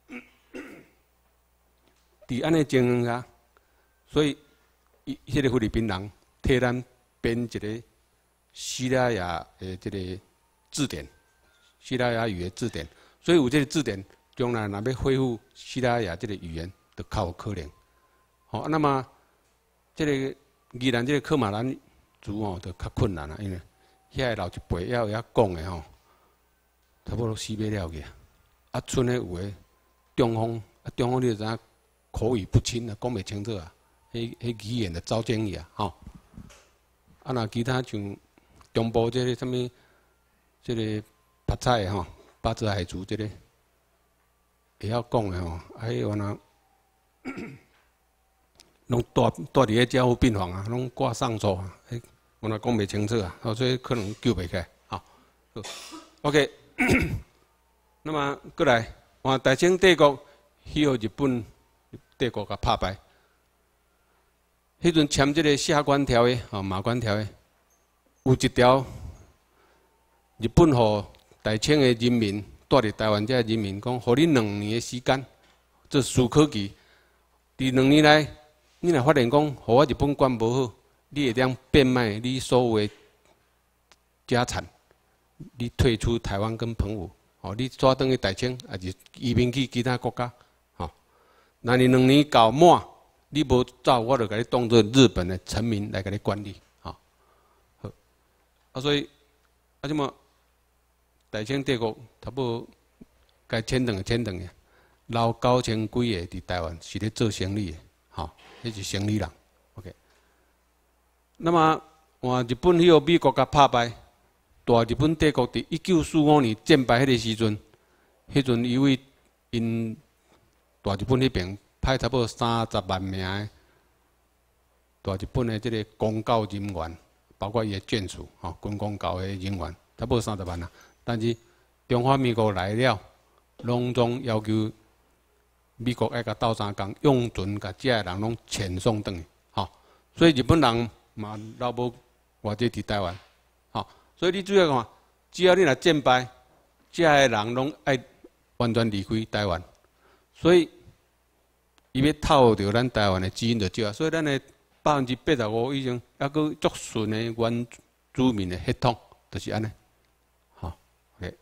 伫安尼情况下，所以迄个菲律宾人替咱编一个西拉雅的这个字典，西拉雅语的字典。所以有这个字典，将来若要恢复西拉雅这个语言，就较有可能。好，那么这个宜兰这个科马兰族哦，就较困难啦，因为遐个老一辈要会晓讲的吼，差不多死不了去。啊，剩的有诶中方，中方你就知影口语不清啊，讲袂清楚啊，迄语言就走精去啊，吼。啊，若其他像中部这个什么，这个白菜吼，巴泽海族这个会晓讲的吼，迄原来拢住伫咧加护病房啊，拢挂上座啊，原来讲袂清楚啊，所以可能救袂起来。好 ，OK 。那么过来，换大清帝国去互日本帝国甲拍败。迄阵签这个下关条约，马关条约，有一条，日本互大清的人民，住伫台湾这人民讲，互你2年的时间，做思考期。伫2年内，你若发现讲，互我日本管无好，你会当变卖你所有的家产，你退出台湾跟澎湖，你转转去大清，还是移民去其他国家，那你2年到满，你无走，我就甲你当作日本的臣民来甲你管理，好，所以即么大清帝国差不多该迁登的，留9000几个伫台湾是咧做生意的，迄是生意人 ，OK。那么换日本去互美国甲拍败，大日本帝国伫1945年战败迄个时阵，迄阵因为因大日本迄边派差不多30万名的大日本的这个公教人员，包括伊的眷属，军公教的人员，差不多30万啊。但是中华民国来了，拢总要求美国爱甲斗相共，用尽甲遮个人拢遣送转去，所以日本人嘛留无偌济伫台湾，所以你主要看，只要你若战败，遮个人拢爱完全离开台湾，所以伊要透着咱台湾的基因就少，所以咱的85%以上，还佫足顺的原住民的血统，就是安尼，OK。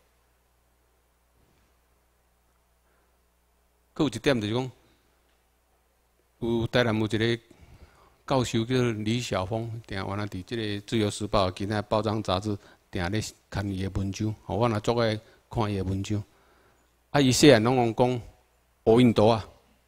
佫有一点就是讲，有台南有一个教授叫李晓峰，定原来伫即个《自由时报》其他报章杂志，定咧看伊的文章，我若足爱看伊的文章。伊细汉拢讲乌印度啊，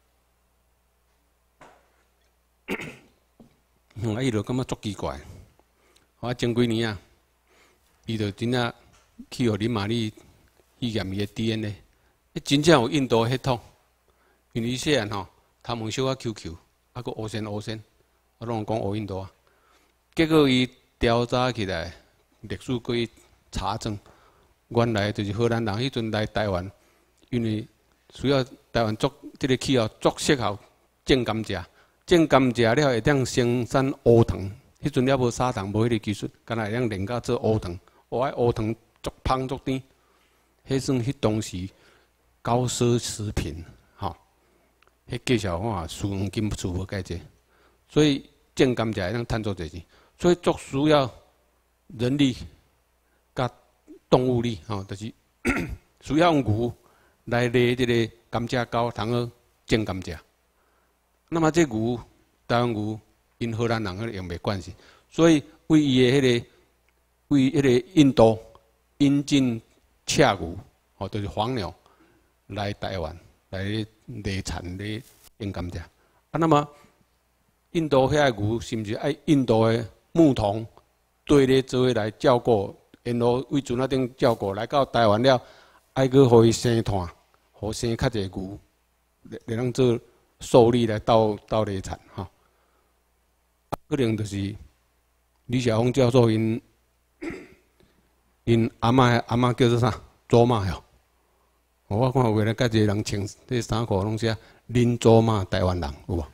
伊就感觉足奇怪。前几年啊，伊就真正去互林玛丽去验伊的 DNA， 真正有印度的血统。因为伊细汉头毛小啊 QQ， 佫乌线，拢讲乌印度啊。结果伊调查起来，历史去查证，原来就是荷兰人迄阵来台湾，因为需要台湾即个气候足适合种甘蔗，种甘蔗了会当生产乌糖。迄阵了无砂糖，无迄个技术，敢若会当炼到做乌糖。乌糖足芳足甜，迄算迄当时高奢侈品。迄介绍看，输黄金输无介济，所以种甘蔗会当趁足侪钱，所以足需要人力甲动物力，就是需要用牛来犁这个甘蔗膏，通好种甘蔗。那么这牛，台湾牛，因荷兰人迄用袂惯势，所以为伊的为迄个印度引进赤牛，就是黄牛来台湾。来犁产咧种甘蔗，那么印度遐个牛是毋是爱印度的牧童对咧做伙来照顾，然后为船仔顶照顾，来到台湾了，爱去互伊生炭，互生较侪牛，来当做兽力来斗犁产可能就是李晓峰教授因阿嬷叫做啥？ 祖玛哟。我看有个甲一个人穿这衫裤拢写恁祖玛台湾人有无？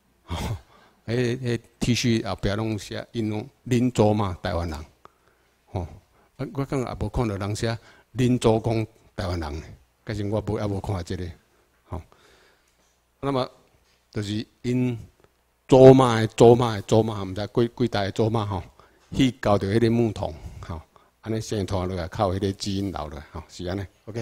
迄 T 恤后壁拢写因拢恁祖玛台湾人。吼，我讲也无看到人写恁祖公台湾人，可是我也无看这个。吼，那么就是因祖玛的祖玛的祖玛，毋知几代的祖玛吼，去交着迄个牧童，吼，安尼生拖落来靠迄个基因留落来，吼，是安尼 ，OK。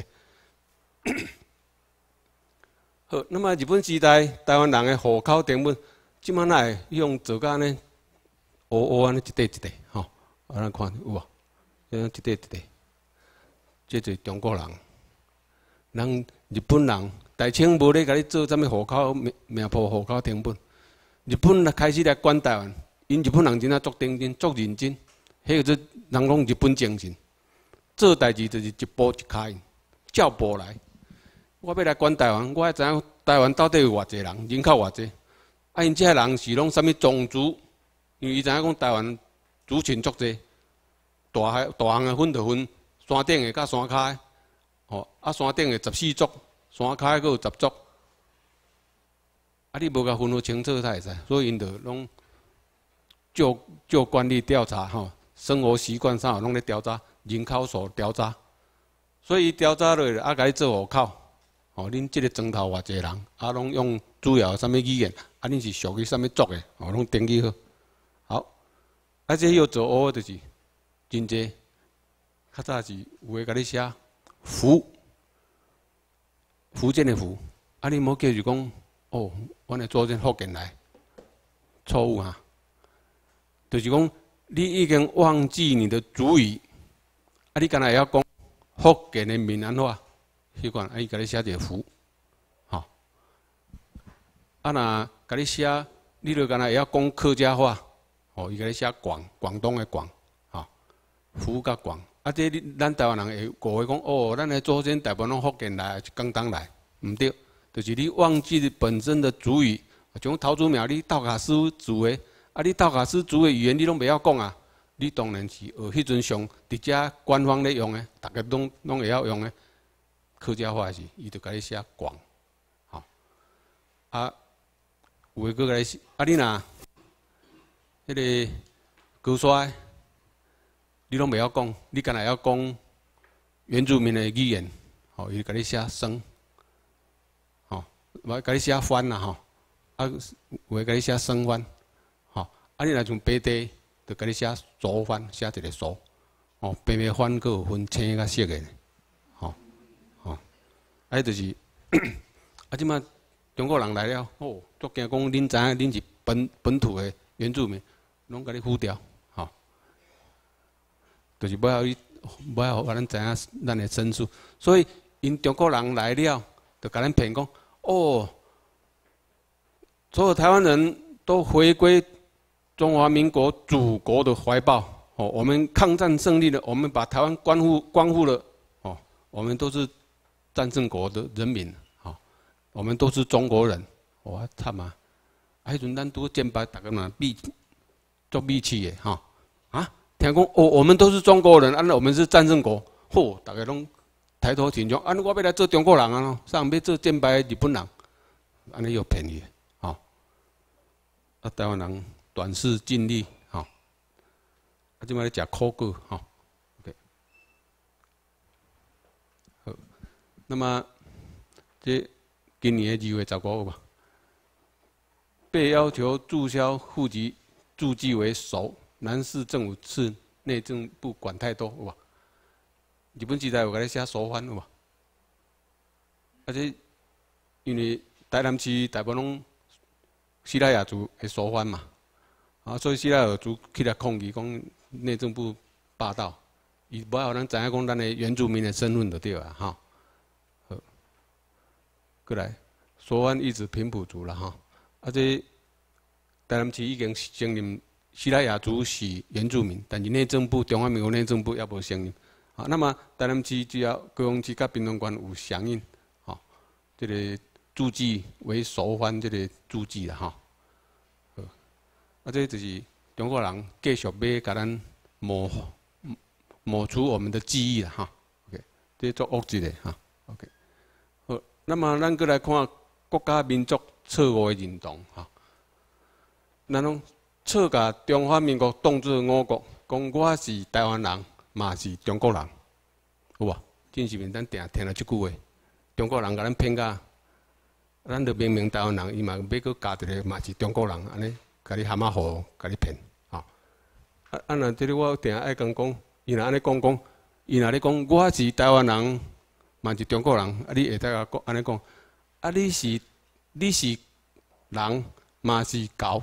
好，那么日本时代台湾人的户口成本，即摆哪会用做甲安尼乌乌安尼一块一块，吼，咱看有无？一块一块，这就是中国人。人日本人大清无咧甲你做啥物户口名簿、户口成本。日本开始来管台湾，因日本人真正足认真、足认真，迄个做人讲日本精神，做代志就是一步一脚印，照步来。我要来管台湾，我要知影台湾到底有偌济人，人口偌济。啊，因遮人是拢啥物种族？因为伊知影讲台湾族群足济，大项的分就分山顶的甲山骹的，吼，啊山顶的14族，山骹的佫有10族。啊，你无甲分好清楚，才会使。所以因就拢就管理调查吼，生活习惯啥拢咧调查，人口数调查。所以调查落来，啊，甲你做户口。哦，恁即个庄头偌济人，啊，拢用主要啥物语言？啊，恁是属于啥物族的？哦，拢登记好。好，啊，这要做乌就是真济，较早是有诶，甲你写福建的福，啊，你莫叫就讲哦，阮的祖先福建来，错误哈。就是讲你已经忘记你的族语，啊，你敢若会晓讲福建的闽南话。迄款，啊，伊甲你写一个福，吼，啊，若甲你写，你著敢若会晓讲客家话，吼，伊甲你写广东的广，吼，福甲广，啊，这咱台湾人会误会讲，哦，咱的祖先大部分拢福建来，是广东来，毋对，就是你忘记你本身的族语，像桃竹苗你道卡斯族的，啊，你道卡斯族的语言你拢袂晓讲啊，你当然是学迄阵上伫遮官方咧用的，逐个拢会晓用的。客家话是，伊就甲你写广，吼，啊，有诶，佫甲你写，啊，你若迄个高山，你拢袂晓讲，你敢若会晓讲原住民诶语言，吼，伊就甲你写生，吼，我甲你写番啦，吼，啊，有诶甲你写生番，吼，啊，你若像白地，就甲你写熟番，写一个熟，哦，白白番佫有分青甲色诶。啊，就是，啊，即摆中国人来了，哦，足惊讲恁知影恁是本土的原住民，拢甲你糊掉，吼，就是不要互咱知影咱的申诉，所以因中国人来了，就甲咱骗讲，哦，所有台湾人都回归中华民国祖国的怀抱，哦，我们抗战胜利了，我们把台湾光复了，哦，我们都是。战胜国的人民，吼，我们都是中国人，我惨啊！迄阵咱拄建白，大家嘛做义气的，吼啊！听讲哦，我们都是中国人，啊，我们是战胜国，嚯，大家拢抬头挺胸，啊，我要来做中国人啊，上要做建白的日本人，安尼又便宜，吼，啊，台湾人短视尽力，吼，啊，即摆咧食苦果，吼。那么，这今年的2月15日吧，被要求注销户籍注记为熟，南市政府次内政部管太多，有无？日本时代有甲你写熟番，有无？而且因为台南市大部分拢西拉雅族的熟番嘛，啊，所以西拉雅族起来抗议讲内政部霸道，伊无互咱知影讲咱的原住民的身份就对啊，哈。过来，熟番一直平埔族了哈，啊这台南市已经承认西拉雅族是原住民，但是内政部中华民国内政部也无承认。啊，那么台南市只要高雄市甲屏东县有响应，吼，这个注记为熟番这个注记啦哈。啊，这就是中国人继续要甲咱抹除我们的记忆啦哈。OK， 这做恶质的哈。OK， 好，那么咱过来看国家民族错误的认同哈。咱拢错甲中华民国当作我国，讲我是台湾人，嘛是中国人，有无？真是面咱定听到即句话，中国人甲咱骗甲，咱着明明台湾人，伊嘛要搁加一个嘛是中国人，安尼甲你蛤蟆糊，甲你骗，吼。若即个我定爱讲，伊若安尼讲，伊若咧讲我是台湾人，嘛是中国人，啊你会当甲安尼讲，啊你是人，嘛是狗。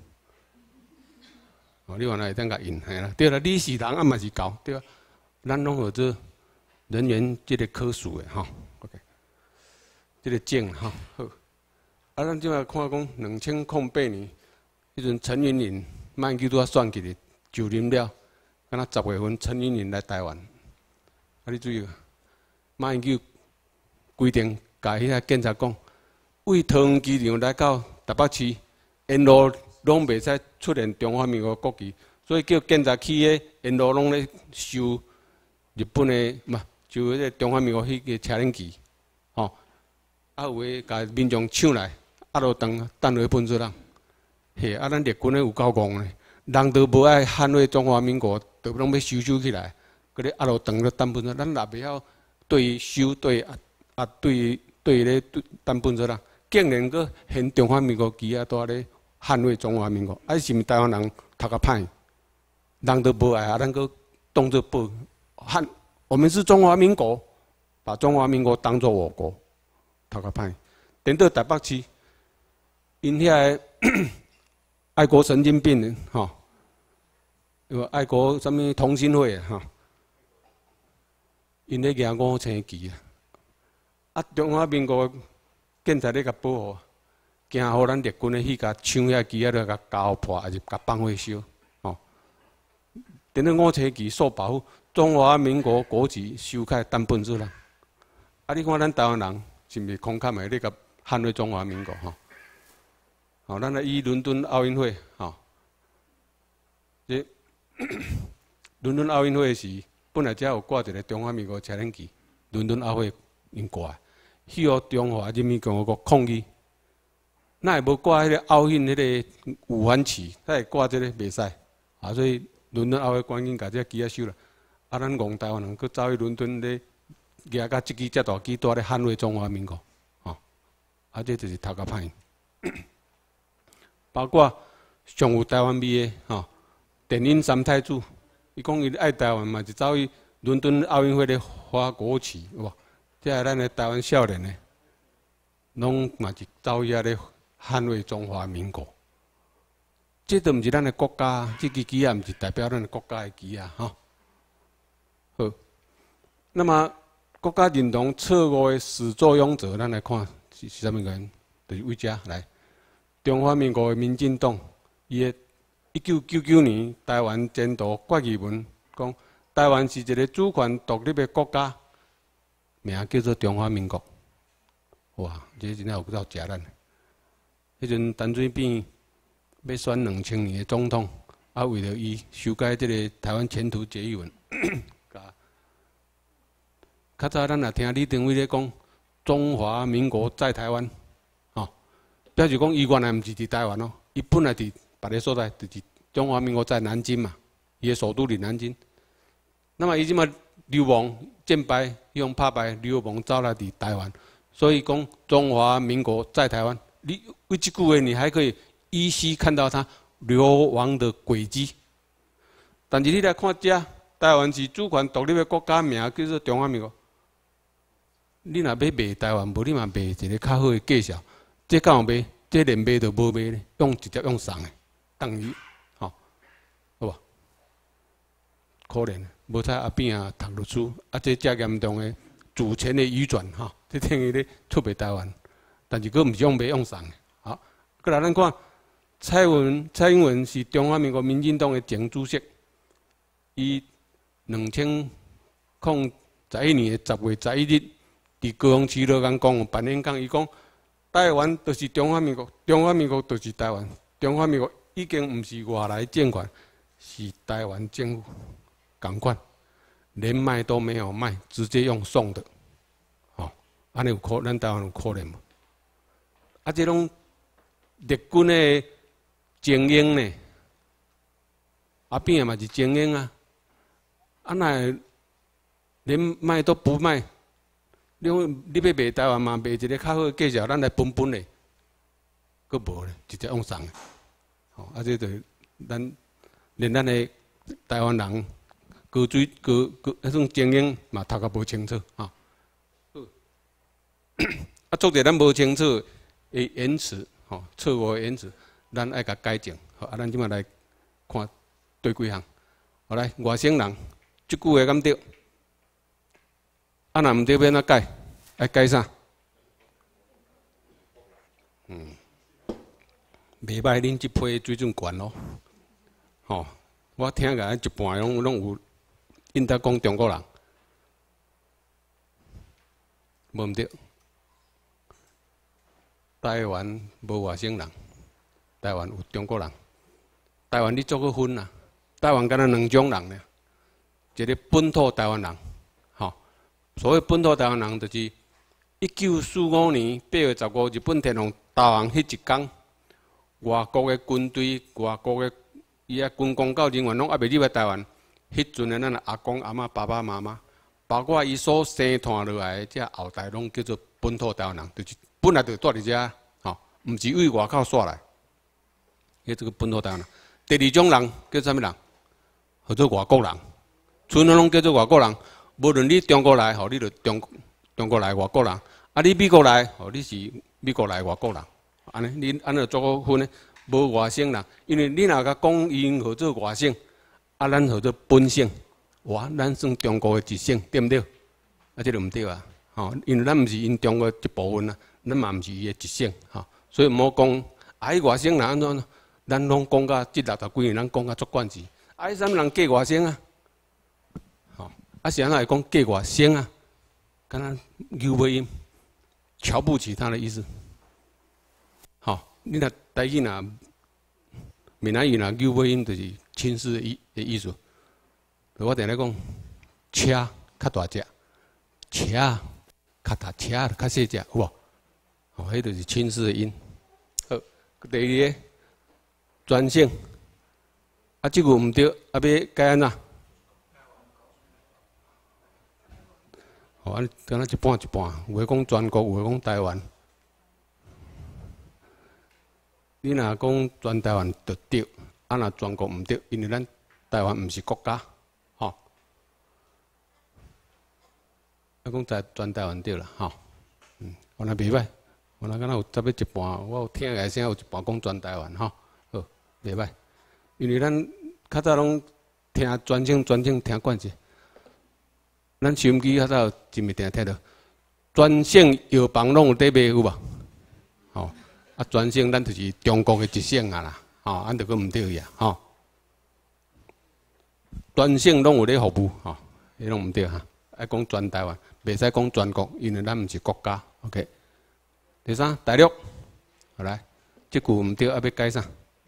哦，你原来会当甲印，系啦，对啦，你是人啊嘛是狗，对啊，咱拢号做人员即个科属的吼 ，OK， 即个证吼好。啊，咱即摆看讲2008年，迄阵陈云林马英九拄啊选举的就任了，敢若10月份陈云林来台湾，啊你注意，马英九规定甲迄个警察讲，为桃园机场来到台北市沿路。拢袂使出现中华民国国旗，所以叫警察去个沿路拢咧收日本的嘛，收迄个中华民国迄个车轮旗，吼、啊有诶甲民众抢来，压落长等落喷出人，嘿，啊咱列军咧有够戆咧，人都无爱捍卫中华民国，都拢要收起来，搁咧压落长咧等喷出，咱也袂晓对收对咧等喷出人，竟然搁掀中华民国旗啊，在咧。捍卫中华民国，啊是毋是台湾人读较歹？人都无爱啊，咱搁当作保汉，我们是中华民国，把中华民国当作我国，读较歹。等到台北市，因遐爱国神经病的吼，因为爱国什么同心会吼，因咧举5星旗啊，中华民国警察咧甲保护。惊互咱列军的去甲抢遐旗啊，了甲交破，还是甲放火烧，吼！等到5星旗受保护，中华民国国旗收起等本子啦。啊，你看咱台湾人是毋是空壳的咧甲捍卫中华民国吼？吼，咱来以伦敦奥运会吼，这伦敦奥运会是本来只有挂一个中华民国车轮旗，伦敦奥会因挂，许互中华人民共和国抗议。那会无挂迄个奥运迄个五环旗，他会挂这个袂使，啊，所以伦敦奥会赶紧甲这旗啊收了，啊，咱戆台湾人去走去伦敦咧，举甲即支遮大旗，在咧捍卫中华民国，吼，啊，这就是头壳歹。包括上有台湾味的吼，电影三太子，伊讲伊爱台湾嘛，就走去伦敦奥运会咧花国旗，有无？这系咱的台湾少年咧，拢嘛是走去遐咧。捍卫中华民国，这都毋是咱的国家，这支旗啊，毋是代表咱的国家的旗啊，吼。好，那么国家认同错误的始作俑者，咱来看是啥物原因？就是为遮来，中华民国的民进党，伊的1999年台湾前途决议文讲，台湾是一个主权独立的国家，名叫做中华民国。哇，这真正有够食咱。迄阵陈水扁要选2000年的总统，啊，为了伊修改这个台湾前途决议文，较早咱也听李登辉咧讲中华民国在台湾，吼，表示讲伊原来毋是伫台湾哦，伊本来伫别个所在，就是中华民国在南京嘛，伊的首都伫南京。那么伊即马流亡战败，用拍败流亡走来伫台湾，所以讲中华民国在台湾。你为这句话，你还可以依稀看到他流亡的轨迹。但是你来看这，台湾是主权独立的国家，名叫做中华民国。你若要卖台湾，无你嘛卖一个较好的介绍。这敢有卖？这连卖都无卖咧，直接用送的，等于吼，好无？可怜，无采阿扁啊读律师，啊这遮严重的主权的移转吼，这等于咧出卖台湾。但是佫毋是用卖用送的，好，佫来咱看蔡英文是中华民国民进党的前主席，伊2011年的10月11日，伫高雄市罗岗公办演讲，伊讲台湾就是中华民国，中华民国就是台湾，中华民国已经毋是外来政权，是台湾政府共款。 连卖都没有卖，直接用送的，哦，安尼有可，咱台湾有可能无？啊，这种日军的精英呢，阿扁嘛是精英啊，啊那连卖都不卖，你要卖台湾嘛，卖一个较好的价钱，咱来分分嘞，佫无咧，直接用送的，哦，啊这就是咱连咱的台湾人。迄种精英嘛读甲无清楚啊，啊，做者咱无清楚的言辞，吼，错误的言辞，咱爱甲改正。好，啊，咱即马来看对几项。好来，外省人，即句话敢对？啊，若毋对，要安怎改？爱改啥？袂歹，恁即批水准悬咯。吼，我听甲一半拢有。因在讲中国人，无毋对。台湾无外省人，台湾有中国人。台湾你做个分啊？台湾敢若两种人呢，一个本土台湾人，吼。所谓本土台湾人，就是1945年8月15日本天皇投降迄一天，外国的军队、外国的伊个军公教人员拢还袂入来台湾。迄阵的咱阿公阿嬷、爸爸妈妈，包括伊所生传落来的这后代，拢叫做本土台湾人，就是本来就住伫遮，吼，毋是为外口刷来。迄这个本土台湾人。第二种人叫啥物人？叫做外国人，剩拢叫做外国人。无论你中国来，吼，你就中国来外国人；啊，你美国来，吼，你是美国来外国人。安尼，你安尼做个分呢？无外省人，因为你若甲讲因号做外省。啊，咱叫做本省，哇，咱算中国的一省，对毋对？啊，这个毋对啊，吼，因为咱毋是因中国一部分啊，咱嘛毋是伊的一省，吼，所以莫讲啊，伊外省人安怎，咱拢讲甲这60几年，咱讲甲足惯势。啊，伊啥物人嫁外省啊？吼，啊是安怎会讲嫁外省啊？敢若牛尾音，瞧不起他的意思。吼，你若台语若闽南语若牛尾音，就是轻视的意思。我定咧讲，车较大只，车较大，车较细只，有无？哦，迄就是轻视的音。好，第二个专省，啊，即句毋对，啊，要改安怎？哦，安敢若一半一半，有诶讲全国，有诶讲台湾。你若讲全台湾就对，啊若全国毋对，因为咱台湾毋是国家，吼。啊，讲全台湾对啦，吼。我若袂歹，我若敢若有差不多一半，我有听个声有一半讲全台湾，吼。好，袂歹，因为咱较早拢听专省听惯势。咱收音机较早真袂定听到，专省药房拢有在卖有无？吼。啊，专省咱就是中国的一省啊啦，吼，咱着佫毋对呀，吼。专省拢有咧服务，吼，迄拢毋对哈。爱讲全台湾，袂使讲全国，因为咱毋是国家。OK。第三，大陆，好来，即句毋对，啊要改啥？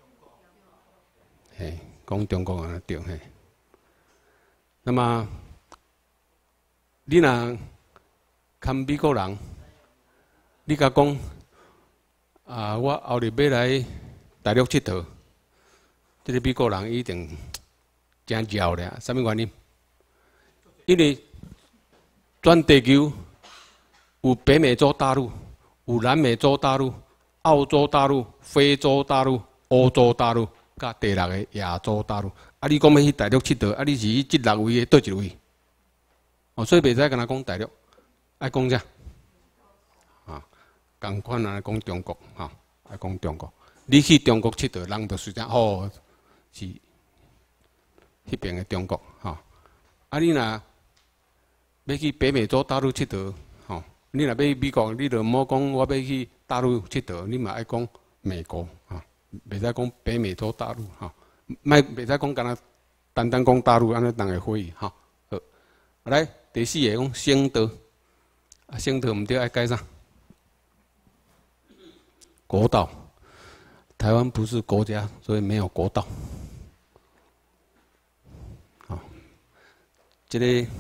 嘿，讲中国人对嘿。那么，你若看美国人，你甲讲。啊！我后日要来大陆佚佗，这个美国人一定真绕咧。什么原因？因为全地球有北美洲大陆、有南美洲大陆、澳洲大陆、非洲大陆、欧洲大陆，甲第6个亚洲大陆。啊，你讲要去大陆佚佗，啊，你是去这6位的倒一位？哦，所以袂使干那讲大陆，爱讲啥？共款啊，讲中国，吼，爱讲中国。你去中国佚佗，人就随讲哦，是迄边的中国，吼。啊，你若要去北美洲大陆佚佗，吼，你若要去美国，你就莫讲我要去大陆佚佗，你嘛爱讲美国，吼，袂使讲北美洲大陆，吼，袂使讲干那单讲大陆，安尼人会怀疑，吼。好，来第4个讲省道，啊，省道毋对，爱改啥？国道，台湾不是国家，所以没有国道。好， 这个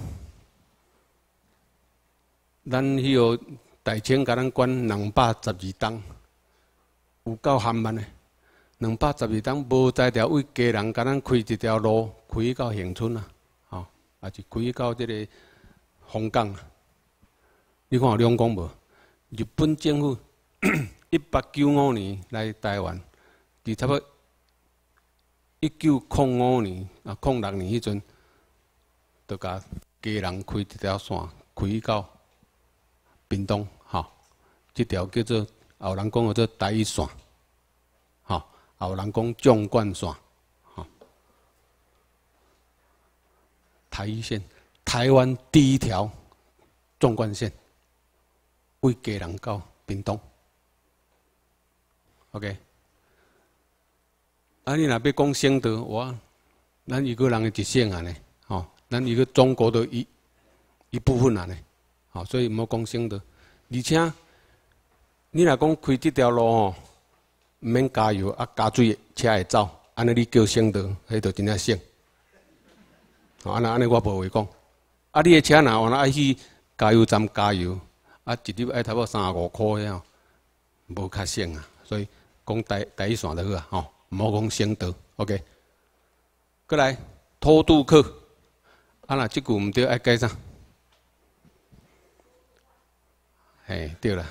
咱迄个大清甲咱管212档，有够含慢的。212档无在条为家人甲咱开一条路，开到恒春啊，吼，也是开到这个凤港啊。你看有两讲无？日本政府1895年来台湾，伫差不多1905年啊06年迄阵，就甲家人开一条线，开到屏东，吼，这条叫做后人讲叫做台一线，吼，后人讲纵贯线，吼，台一线，台湾第一条纵贯线，为家人到屏东 ，OK。啊，你若要讲省道，咱一个人的一省啊呢，吼，咱一个中国的一部分啊呢，吼，所以毋好讲省道。而且，你若讲开这条路吼，毋免加油啊，加水车会走，安尼你叫省道，迄就真正省。吼，安尼我无话讲。啊，你的车若往爱去加油站加油，啊，一日爱差不多35块呀，无较省啊。所以讲第一线就好啊，吼。唔好讲省道 ，OK。过来偷渡客，啊那即句唔对，爱改啥？嘿，对了，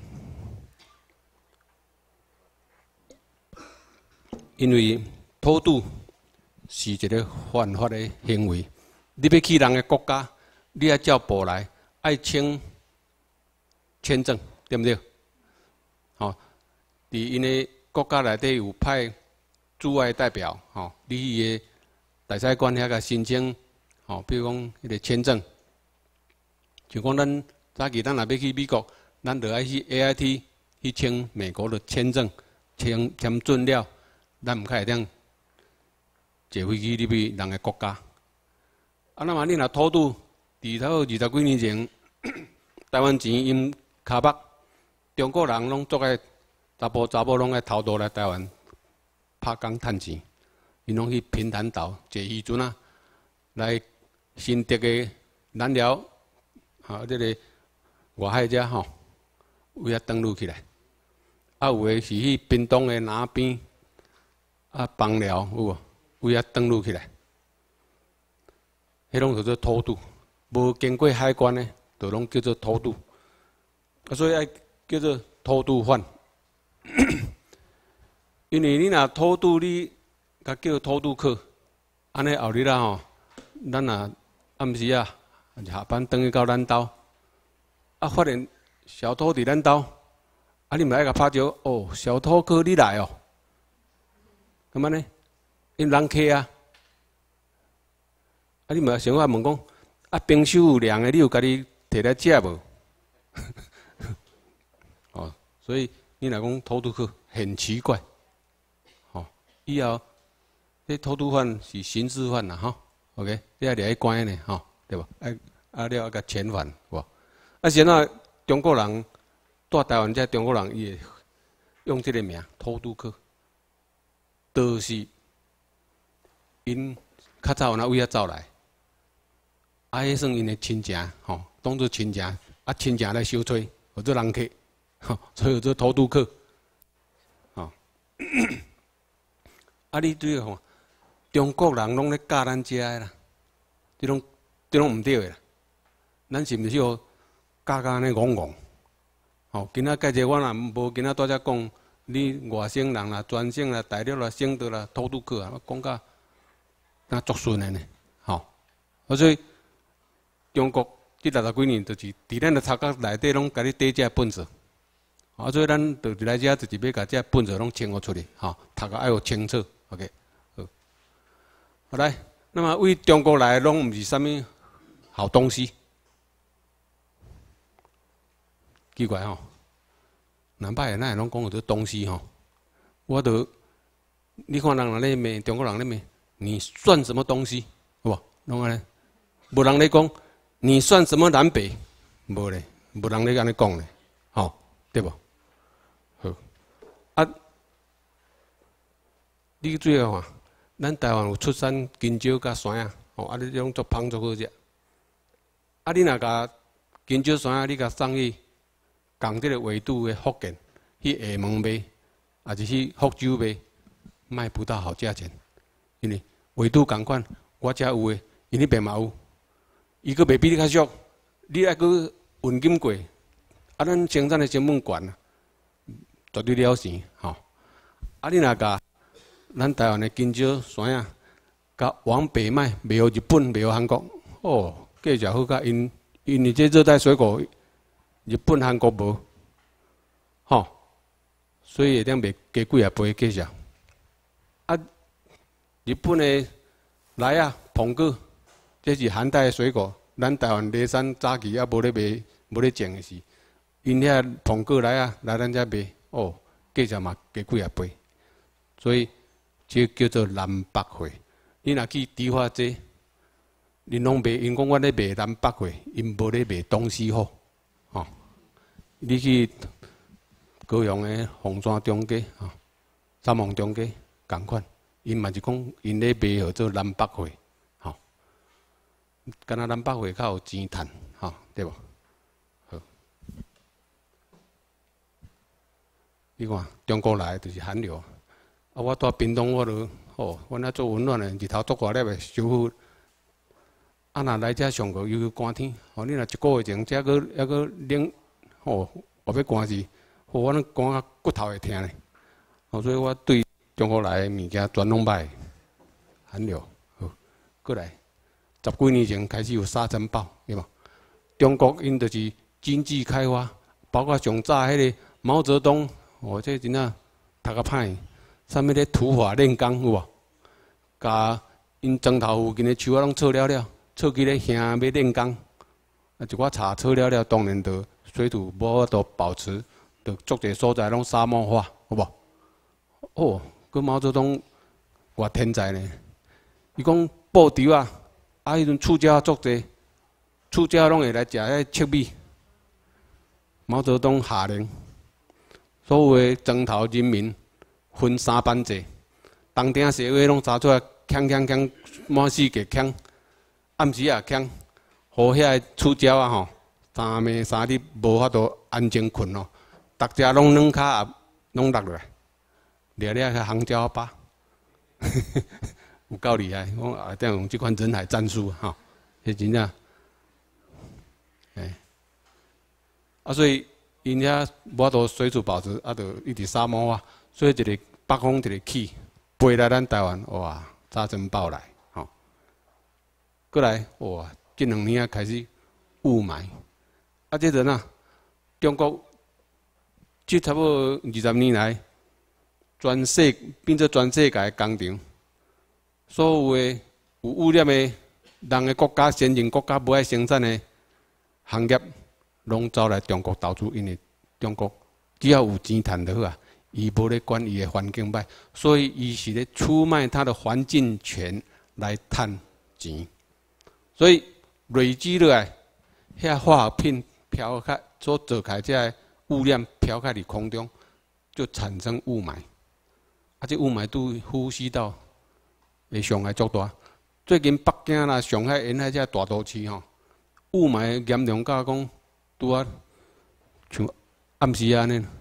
因为偷渡是一个犯法的行为。你要去人的国家，你要叫步来，爱签签证，对不对？好，伫因的国家内底有派驻外代表，吼，你去个大使馆遐个申请，吼，比如讲迄个签证，就讲咱早期咱若要去美国，咱就爱去 AIT 去签美国的签证，签准了，咱毋较会当坐飞机入去人个国家。啊，那么你若偷渡，伫头20几年前，台湾钱因卡北，中国人拢做个查甫拢爱偷渡来台湾。拍工趁钱，因拢去平潭岛坐渔船啊，来新竹的南寮，啊，这个外海遮吼，为遐登陆起来。啊，有诶是去屏东的南边，啊，枋寮有无？为遐登陆起来。迄拢叫做偷渡，无经过海关的，就拢叫做偷渡。啊，所以爱叫做偷渡犯。因为你若偷渡，你甲叫偷渡客，安尼后日啊吼，咱若暗时啊下班转去到咱兜，啊发现小偷伫咱兜，啊你毋爱甲拍招，哦，小偷客你来哦，咁安尼，因人客啊，啊你毋爱想法问讲，啊冰箱有凉的，你有家己摕来食无？哦，所以你若讲偷渡客很奇怪。以后，这偷渡犯是刑事犯啦，吼 ，OK， 你要掠去关呢，吼，对无？了一个遣返，无？啊，现在中国人在台湾，这中国人伊会用这个名偷渡客，都是因较早那位遐走来，啊，迄算因的亲情，吼，当作亲情，啊，亲情来收吹，或者人客，吼，所以做偷渡客，吼。啊！你对个吼，中国人拢咧教咱遮个啦，这拢毋对个啦。咱是毋是要教安尼戆戆？吼，今仔介者我若无今仔在遮讲，你外省人啦、专省啦、大陆啦、省道啦、偷渡客啊，讲甲那作顺的呢，吼。所以中国这60几年，就是伫咱的头壳内底拢甲你缀遮本事。啊，所以咱就来遮就是要甲遮本事拢清学出去，吼，头壳爱有清楚。OK， 好来，那么为中国来拢毋是啥物好东西，奇怪吼，南派人拢讲有这东西吼，我都你看人若咧骂中国人咧骂，你算什么东西，好无？拢安尼，无人咧讲你算什么南北，无咧，无人咧安尼讲咧，吼，对无？好，啊。你注意看，咱台湾有出产金蕉甲山啊，吼，啊，你种做芳足好食， 啊，你若甲金蕉山你甲送去共即个纬度的福建去厦门卖，还是去福州卖，卖不到好价钱，因为纬度共款，我遮有诶，因迄边嘛有，伊佫卖比你较俗，你爱佫运金过，啊，咱生产的成本悬啊，绝对了钱吼。啊，你若甲咱台湾的金蕉山啊，甲往北卖，卖互日本，卖互韩国，哦，价钱好甲因为这热带水果，日本、韩国无，吼，所以会当卖加几啊倍价钱。啊，日本的来啊，苹果，这是寒带的水果，咱台湾梨山早期啊无咧卖，无咧种的是，因遐苹果来啊，来咱遮卖，哦，价钱嘛加几啊倍。所以这叫做南北货。你若去迪化街，因拢卖，因讲我咧卖南北货，因无咧卖东西货，吼。你去高雄的凤山中街，吼，三凤中街，共款，因嘛是讲因咧卖号做南北货，吼。敢若南北货较有钱赚，吼，对无？好，你看中国来就是韩流。啊，我住屏东，我就哦，阮遐做温暖的，日头足热的，修复。啊，若来遮上课又寒天，哦，你若一个月前，遮个还个冷，哦，后要寒时，哦，我寒啊骨头会痛咧。哦，所以我对中国来的物件全拢歹，韩流。好，过来，10几年前开始有沙尘暴，对无？中国因就是经济开发，包括上早迄个毛泽东，哦，这真正读较歹。啥物咧土法炼钢有无？甲因庄头附近的树啊，拢错了了，错去咧乡要炼钢。啊，一寡茶错了了，当然就水土无法度保持，就足侪所在拢沙漠化，好无？哦，佮毛泽东偌天才呢？伊讲布条啊，啊，迄阵厝鸟足侪，厝鸟拢会来食迄粟米。毛泽东下令，所有的庄头人民。分3班制，当顶社会拢查出来，抢，满世界抢，暗时也抢，互遐厝鸟啊吼，3暝3日无法度安静困哦，大家拢软脚啊，拢落落来，掠遐香蕉巴，有够厉害！我啊，等用这款人海战术吼，迄真正，啊，所以因遐无法度水土保持，啊，就一直沙漠化。所以一个北风一个起，飞来咱台湾，哇，沙尘暴来，吼、过来，哇，这2年啊开始雾霾，啊，这阵啊，中国这差不多20年来，变做全世界的工厂，所有的有污染的人的国家、先进国家不爱生产的行业，拢走来中国投资，因为中国只要有钱赚就好啊。伊无咧管伊的环境歹，所以伊是咧出卖他的环境权来赚钱，所以累积落来，遐化学品飘开所做开这污染飘开伫空中，就产生雾霾。啊，这雾霾对呼吸道的伤害足大。最近北京啦、上海沿海这大都市吼，雾霾严重到讲拄啊，像暗时安尼。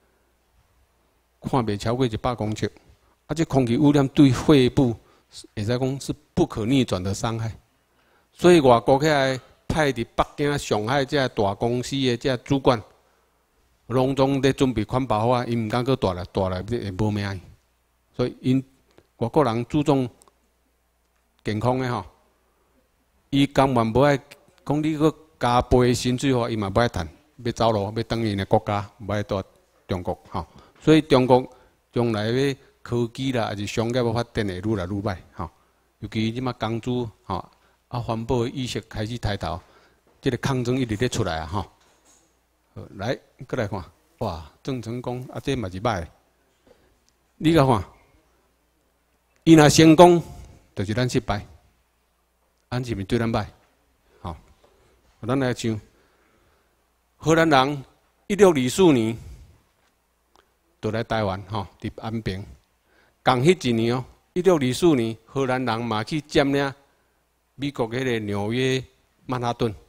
看袂超过100公尺，啊！这空气污染对肺部会使讲是不可逆转的伤害。所以外国起来派伫北京、上海这大公司的这主管，拢总咧准备环保法，因毋敢去大来会无命。所以因外国人注重健康的吼，伊甘愿无爱讲你去加倍薪水话，伊嘛无爱谈，要走路，要转因的国家，无爱到中国吼。所以中国将来要科技啦，还是商业要发展会愈来愈歹吼。尤其即马工资吼，啊环保的意识开始抬头，这个抗争一直咧出来啊吼。好，来，过来看，哇，郑成功啊，这嘛是歹。你甲看，伊若成功，就是咱失败，咱是毋是对咱歹？吼，咱来想，荷兰人1624年。就来台湾吼，伫安平。共迄一年哦，1624年，荷兰人嘛去占领美国迄个纽约曼哈顿，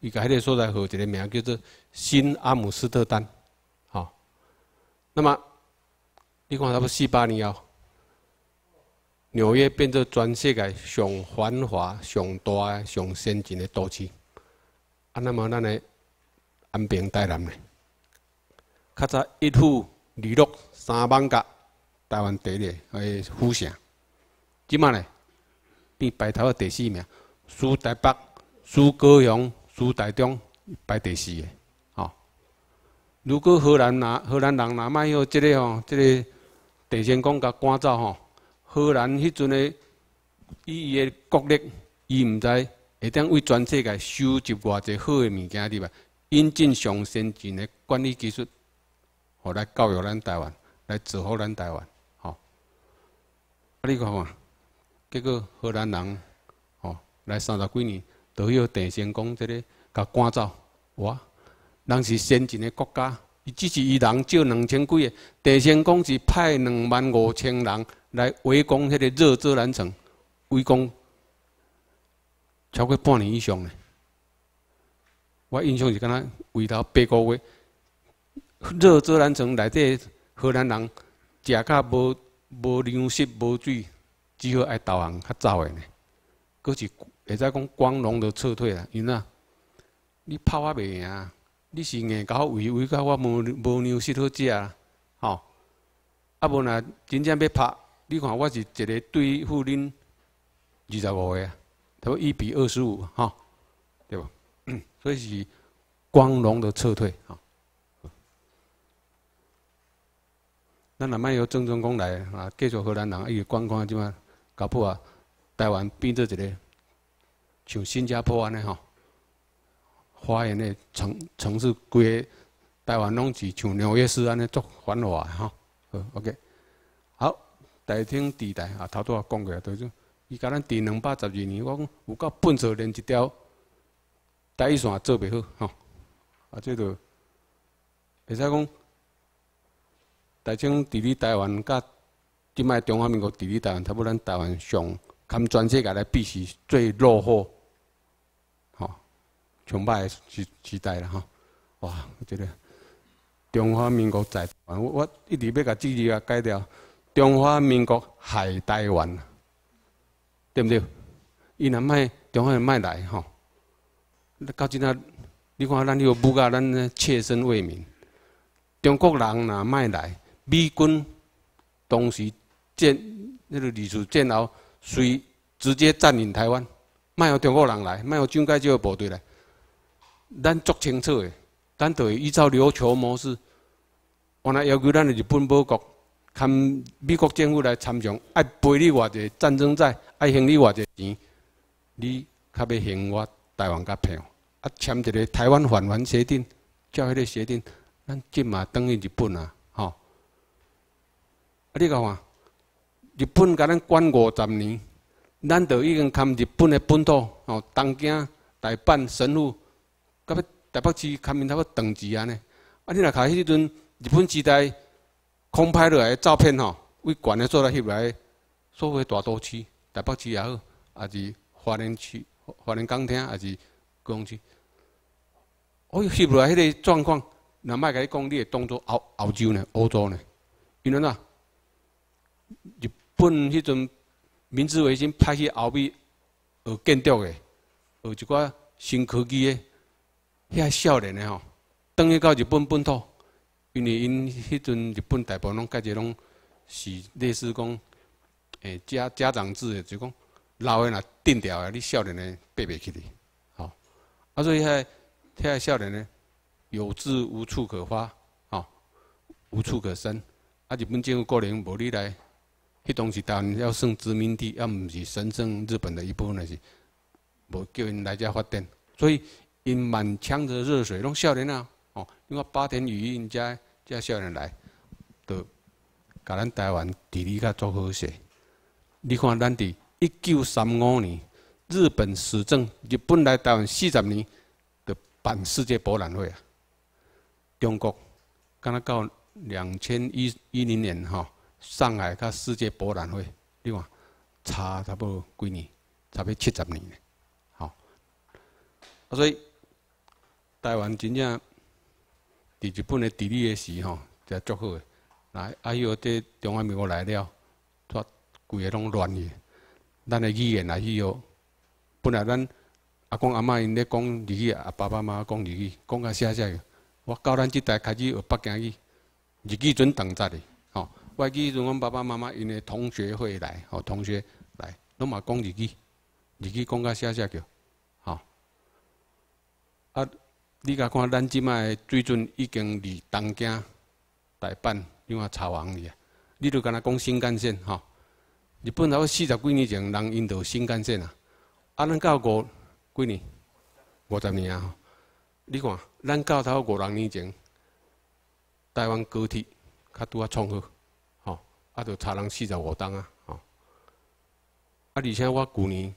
伊甲迄个所在号一个名叫做新阿姆斯特丹，好。那么你看，差不多48年后，纽约变做全世界上繁华、上大的、上先进的都市。啊，那么咱的安平台南呢？较早一府二鹿3艋甲，台湾第一个府城。即马呢，变排头第4名，输台北、输高雄、输台中，排第4个。吼、如果荷兰人若卖许即个吼，即个地仙宫甲赶走吼，荷兰迄阵的伊的国力，伊毋知会当为全世界收集偌济好的物件入来，引进上先进的管理技术。互来教育咱台湾，来造福咱台湾，吼、啊，你看看，结果荷兰人，吼、来30几年，就迄个地仙宫这个甲赶走，哇！人是先进的国家，只是伊人少2000几个，地仙宫是派25000人来围攻迄个热泽兰城，围攻超过半年以上呢。我印象是敢若围头8个月。热泽兰城内底荷兰人食甲无粮食无水，只好爱投降较走的呢。佫是会使讲光荣的撤退啦，因啊，你拍我袂赢，你是硬甲我围甲我无粮食好食啊，吼。啊无若真正要拍，你看我是一个对付恁25个啊，差不多1比25，吼，对吧？所以是光荣的撤退，吼。咱若卖由郑成功来啊，继续荷兰人伊个观光即马搞不啊，台湾变做一个像新加坡安尼吼，花园的城市规个台湾拢是像纽约市安尼足繁华吼。好 ，OK， 好，台挺地带啊，头拄也讲过，就是伊甲咱伫212年，我讲有够笨拙，连一条台语线做袂好吼，啊，这就会使讲。台青治理台湾，甲即摆中华民国治理台湾，差不多咱台湾上堪全世界来比是最落后，吼，上歹的时代啦吼。哇，我觉得中华民国在台湾，我一直要甲字字改掉，中华民国海台湾，对不对？伊若卖中华人卖来吼，到即仔你看咱迄个武甲咱切身为民，中国人若卖来。美军当时那个二次战后，直接占领台湾，卖有中国人来，卖有蒋介石的部队来，咱足清楚的，咱就会依照琉球模式，原来要求咱的日本保国，看美国政府来参详，爱赔你偌济战争债，爱还你偌济钱，你较要还我台湾甲票，啊签一个台湾返还协定，照迄个协定，咱即嘛等于日本啊。啊！你讲看，日本甲咱管50年，咱就已经堪日本的本土哦，东京、大阪、神户，甲要台北市堪面差不多长治安尼。啊！你若看迄阵日本时代空拍落来的照片吼，为悬的所在翕来，所谓大都市，台北市也好，还是花莲区、花莲港厅，还是高雄市，我翕落来迄个状况，若莫甲你讲，你会当作欧洲呢、欧洲呢，因为哪？日本迄阵明治维新派去欧美学建筑的，学一寡新科技的，遐少年的吼，转去到日本本土，因为因迄阵日本大部分拢介济拢是类似讲，家长制的，就讲老的若定调的，你少年的爬袂起哩，吼，啊所以遐少年的有志无处可发，吼，无处可伸，啊日本政府可能无你来。迄当时台湾要算殖民地，要毋是神圣日本的一部分，是无叫因来遮发展，所以因满腔的热水，拢少年啊，哦，因为八田雨因遮少年来，就甲咱台湾治理较足好势。你看咱伫1935年，日本时政，日本来台湾40年，就办世界博览会啊。中国敢若到2010年吼。上海甲世界博览会，你看差不多几年，差不多70年嘞，好。所以台湾真正伫日本的地理的时吼，才足好诶。来，以后这中华民国来了，煞规个拢乱去。咱的语言来以后，本来咱阿公阿嬷因咧讲日语，爸爸妈妈讲日语，讲甲写写个。我到咱即代开始学北京语，日语准同杂的，吼。我记阵阮爸爸妈妈因的同学会来，吼，同学来，拢嘛讲日语，日语讲甲写写叫，吼。啊，你甲看咱即摆水准已经离东京、大阪。因为差王去啊，你著敢若讲新干线吼，日本头40几年前人因着新干线啊，咱到几年，50年啊吼，你看咱到头50年前，台湾高铁较拄啊创好，吼，著差人45档啊，吼，而且我旧年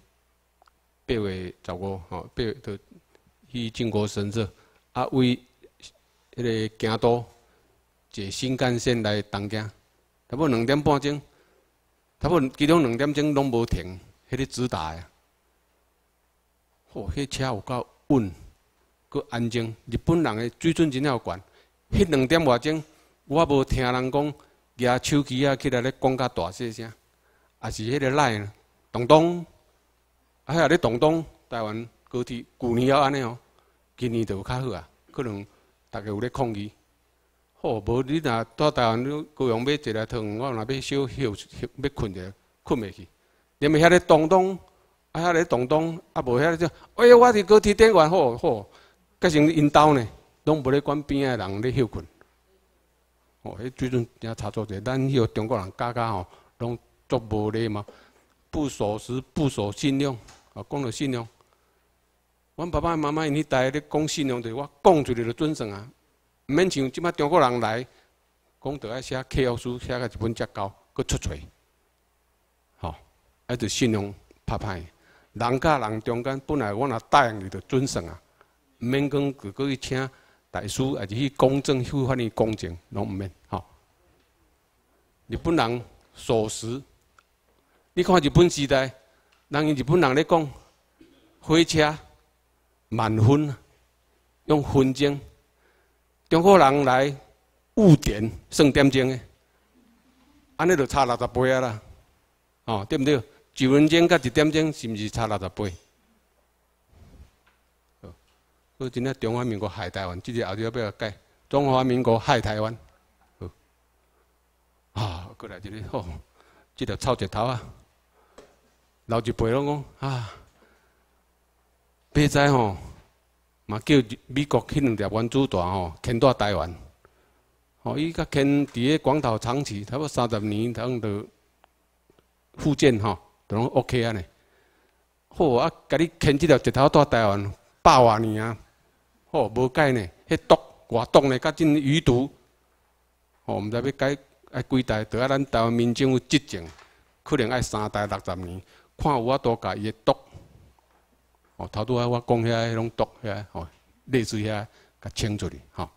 8月15吼，8月著去靖国神社，为迄个京都。坐新干线来东京，差不多2点半钟，差不多其中2点钟拢无停，迄个直达呀。哦，迄车有够稳，佮安静。日本人的水准真了悬。迄2点外钟，我无听人讲举手机啊起来咧讲甲大细声，也是迄个赖咚咚，啊遐咧咚咚。台湾高铁旧年要安尼哦，今年就有较好啊，可能大家有咧抗议。哦，无你若到台湾，你高雄买一个汤，我若要小休要困者，困袂去。连咪遐咧咚咚，遐咧咚咚，无遐咧就，哎呀，我伫高铁顶悬，好，改成因兜呢，拢无咧管边仔人咧休困。哦，迄水准真差足者，咱迄个中国人教吼，拢足无礼貌，不守时，不守信用，啊，讲到信用，阮爸爸妈妈因迄代咧讲信用，就是我讲出来就准算啊。毋免像即摆中国人来，讲着爱写客户书，写到一本折交，佮出锤，吼，就信用拍歹。人甲人中间本来我若答应你就准算啊，毋免讲佮去请大师，还是去公证去法院公证，拢毋免吼。日本人守时，你看日本时代，日本人咧讲火车慢分，用分钟。中国人来误点算点钟的，安尼就差60倍啊啦，哦，对不对？9分钟甲1点钟是毋是差60倍？好，真正中华民国害台湾，这个后头要改，中华民国害台湾。好，过来一个好，这个臭舌头啊，老一辈拢讲啊，别知吼。嘛叫美国迄2粒原子弹吼，牵到台湾，吼，伊甲牵伫个广岛、长崎，差不多30年，通就福建吼，就拢 OK 啊呢。好啊，甲你牵即条舌头到台湾100多年啊，好无解呢，迄毒外毒呢，甲真余毒，吼，毋知要解爱几代，着爱咱台湾民众有执政，可能爱3代60年，看有法度甲伊的毒。哦，头拄仔我讲遐迄种毒遐，吼，类似遐，甲清出去，吼。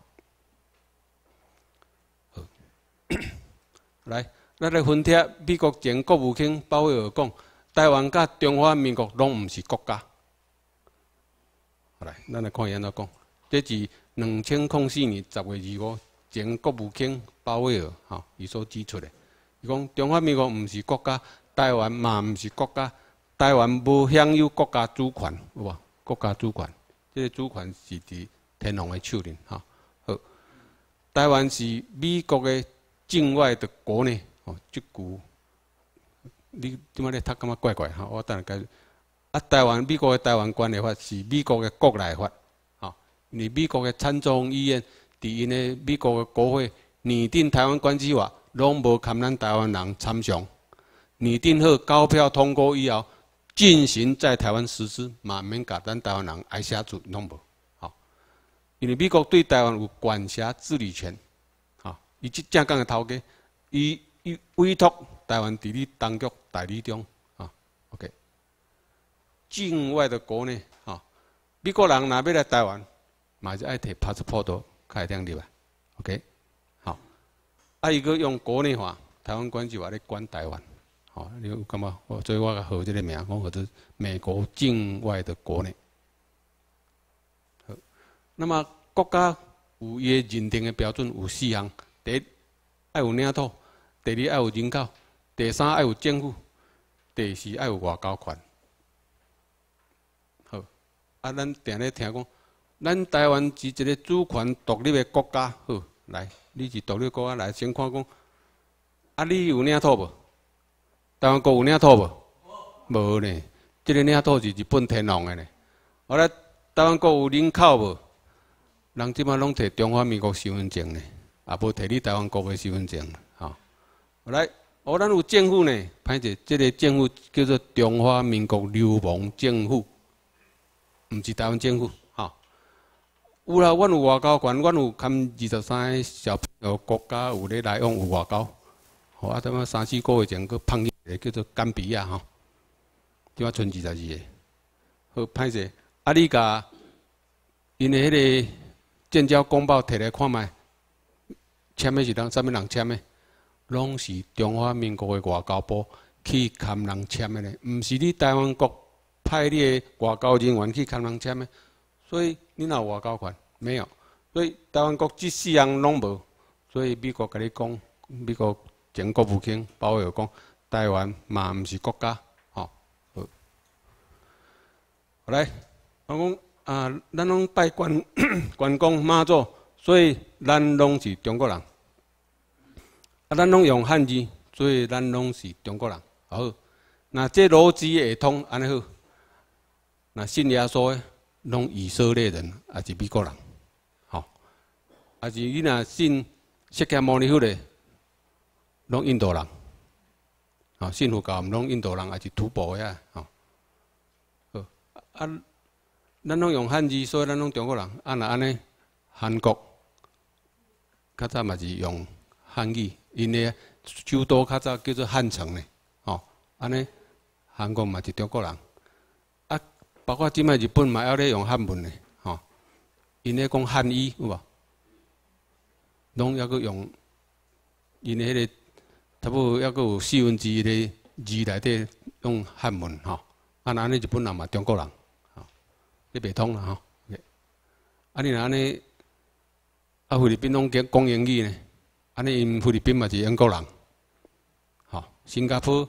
好，来，咱来分析美国前国务卿鲍威尔讲，台湾甲中华民国拢毋是国家。好来，咱来看伊安怎讲。这是2004年10月25日前国务卿鲍威尔，吼，伊所指出的。伊讲中华民国毋是国家，台湾嘛毋是国家。台湾无享有国家主权，有无？国家主权，这个主权是伫天皇的手里，哈。好，台湾是美国的境外的国内，哦，这句你点仔咧读感觉怪怪哈？我等下解。台湾美国的台湾关系法是美国的国内法，哈。因为美国的参众议院伫因的美国的国会拟定台湾关系法，拢无含咱台湾人参详。拟定后高票通过以后。进行在台湾实施，嘛免甲咱台湾人挨写住拢无，好，因为美国对台湾有管辖治理权，好，伊即正讲的头家，伊委托台湾伫你当局代理中，啊 ，OK， 境外的国内，啊，美国人若要来台湾，嘛是爱摕 passport 开通入来 ，OK， 好，伊个用国内法，台湾关系法咧管台湾。哦，你有感觉？所以我甲号这个名，讲叫做美国境外的国内。好， 那么国家有伊个认定的标准有4项：第一，要有领土；第二，要有人口；第三，要有政府；第四，要有外交权。好，啊，咱定咧听讲，咱台湾是一个主权独立的国家。好，来，你是独立国家，来先看讲，啊，你有领土无？台湾国有领土无？无呢，这个领土是日本天皇的呢。后来台湾国有人口无？人即马拢摕中华民国身份证呢，也无摕你台湾国的身份证。吼，后来，咱有政府呢，歹势，这个政府叫做中华民国流亡政府，毋是台湾政府。吼，有啦，阮有外交权，阮有含23个小朋友国家有咧来往有外交。吼，啊，即马3、4个月前佫碰一个叫做甘比亚吼，即马剩22个。好，歹势，啊，你甲因的迄个建交公报摕来看觅，签的是啥物人签的？拢是中华民国的外交部去牵人签的呢，毋是你台湾国派你的外交人员去牵人签的。所以你哪有外交权？没有。所以台湾国这4项拢无。所以美国甲你讲，美国前国务卿鲍威尔讲，台湾嘛毋是国家。吼，好。后来，我讲。咱拢拜关公妈祖，所以咱拢是中国人。咱拢用汉字，所以咱拢是中国人。好，那这逻辑会通，安尼好。那信耶稣的，拢以色列人，也是美国人。吼，也是你若信释迦牟尼佛的，拢印度人。啊，信佛教拢印度人，也是土bor的啊。吼，好啊。咱拢用汉字，所以咱拢中国人。啊，若安尼，韩国较早嘛是用汉语，因的首都较早叫做汉城呢。吼，安尼韩国嘛是中国人。啊，包括即摆日本嘛还咧用汉文呢。吼，因咧讲汉语有无？拢还佫用因的迄个差不多还佫有1/4的字内底用汉文吼。啊，那安尼日本人嘛中国人。这袂通啦吼！啊，你若安尼，啊菲律宾拢讲英语呢？安尼因菲律宾嘛是英国人，吼。新加坡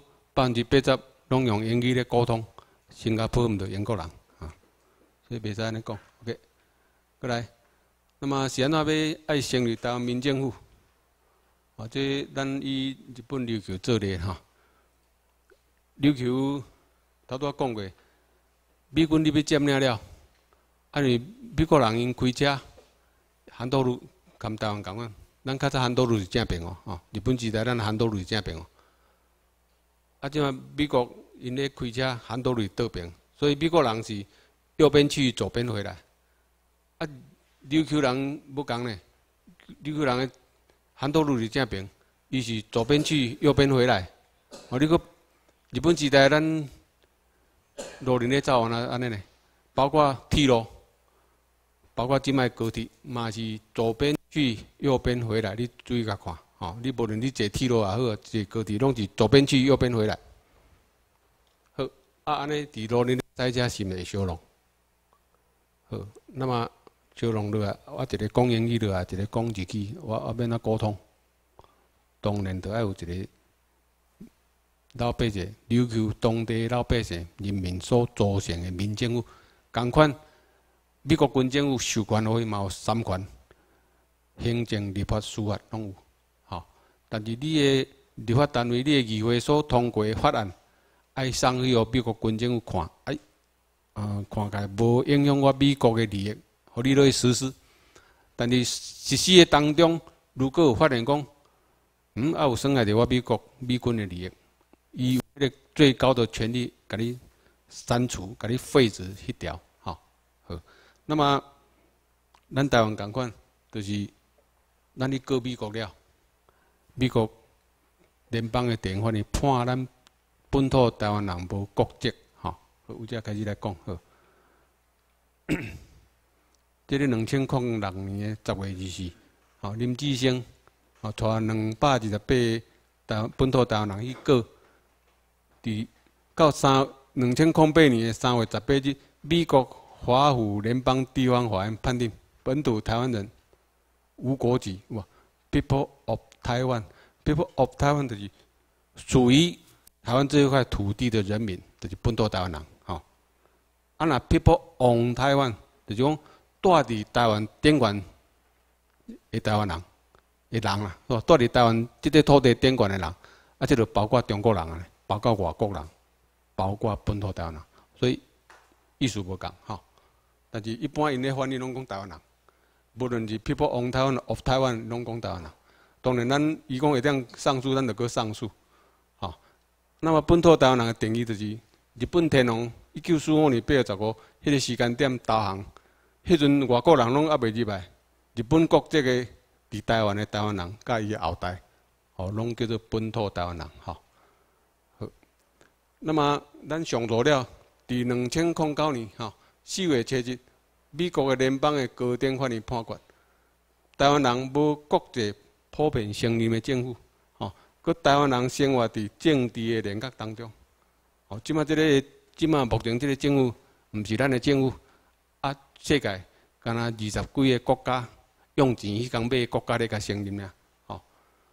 80%拢用英语咧沟通，新加坡毋着英国人，啊，所以袂使安尼讲。OK， 过来，那么是安怎要爱成立台湾民政府？或者咱以日本琉球做例吼，琉球头拄仔讲过，美军你要占领了。因为美国人因开车，韩岛路跟台湾共款，咱较早韩岛路是正平哦，日本时代咱韩岛路是正平哦。啊，即马美国因咧开车，韩岛路是倒平，所以美国人是右边去左边回来。啊，琉球人不共呢，琉球人的韩岛路是正平，伊是左边去右边回来。哦，你个日本时代咱路轮咧走安尼呢，包括铁路。包括即摆高铁嘛是左边去右边回来，你注意甲看，吼！你无论你坐铁路也好，坐高铁拢是左边去右边回来。好，啊安尼伫路恁塞车是毋会相弄？好，那么相弄落来，我一个讲英语落来，一个讲日语，我免怎沟通？当然着爱有一个老百姓，琉球当地老百姓人民所组成的民政府，共款。美国军政府授权予伊嘛有3权，行政、立法、司法拢有，吼。但是你的立法单位、你的议会所通过的法案，爱送去予美国军政府看，看起来无影响我美国的利益，互你落去实施。但是实施的当中，如果有发现讲，有损害着我美军的利益，伊有迄个最高的权利，甲你删除、甲你废止迄条，吼，好。那么，咱台湾共款，就是咱去告美国了，美国联邦的地方呢判咱本土台湾人无国籍，吼，有只开始来讲好。这个2006年的10月24，吼，林志升，吼，带228本土台湾人去告，到2008年的3月18日，美国华府联邦地方法院判定本土台湾人，无国籍，哇 ，People of Taiwan，People of Taiwan 就是属于台湾这一块土地的人民，就是本土台湾人，吼。啊，那 People on Taiwan 就是讲住伫台湾顶端的台湾人，啦，是吧？住伫台湾这个土地顶端的人，啊，这就包括中国人啊，包括外国人，包括本土台湾人，所以意思无共，吼。但是，一般因咧翻译拢讲台湾人，无论是 People on Taiwan of Taiwan 拢讲台湾人。当然，咱伊讲会当上诉，咱就搁上诉，吼。那么本土台湾人的定义就是日本天皇1945年8月15迄个时间点投降。迄阵外国人拢还袂入来，日本国籍的伫台湾的台湾人，甲伊的后代，吼，拢叫做本土台湾人，吼。好，那么咱上座了，伫2009年，吼，4月7日，美国的联邦的高等法院判决，台湾人无国籍普遍承认的政府，吼，佮台湾人生活伫政治的联合当中，吼，即马目前这个政府，毋是咱的政府。世界敢若20几个国家用钱去共买国家咧，甲承认啊！吼，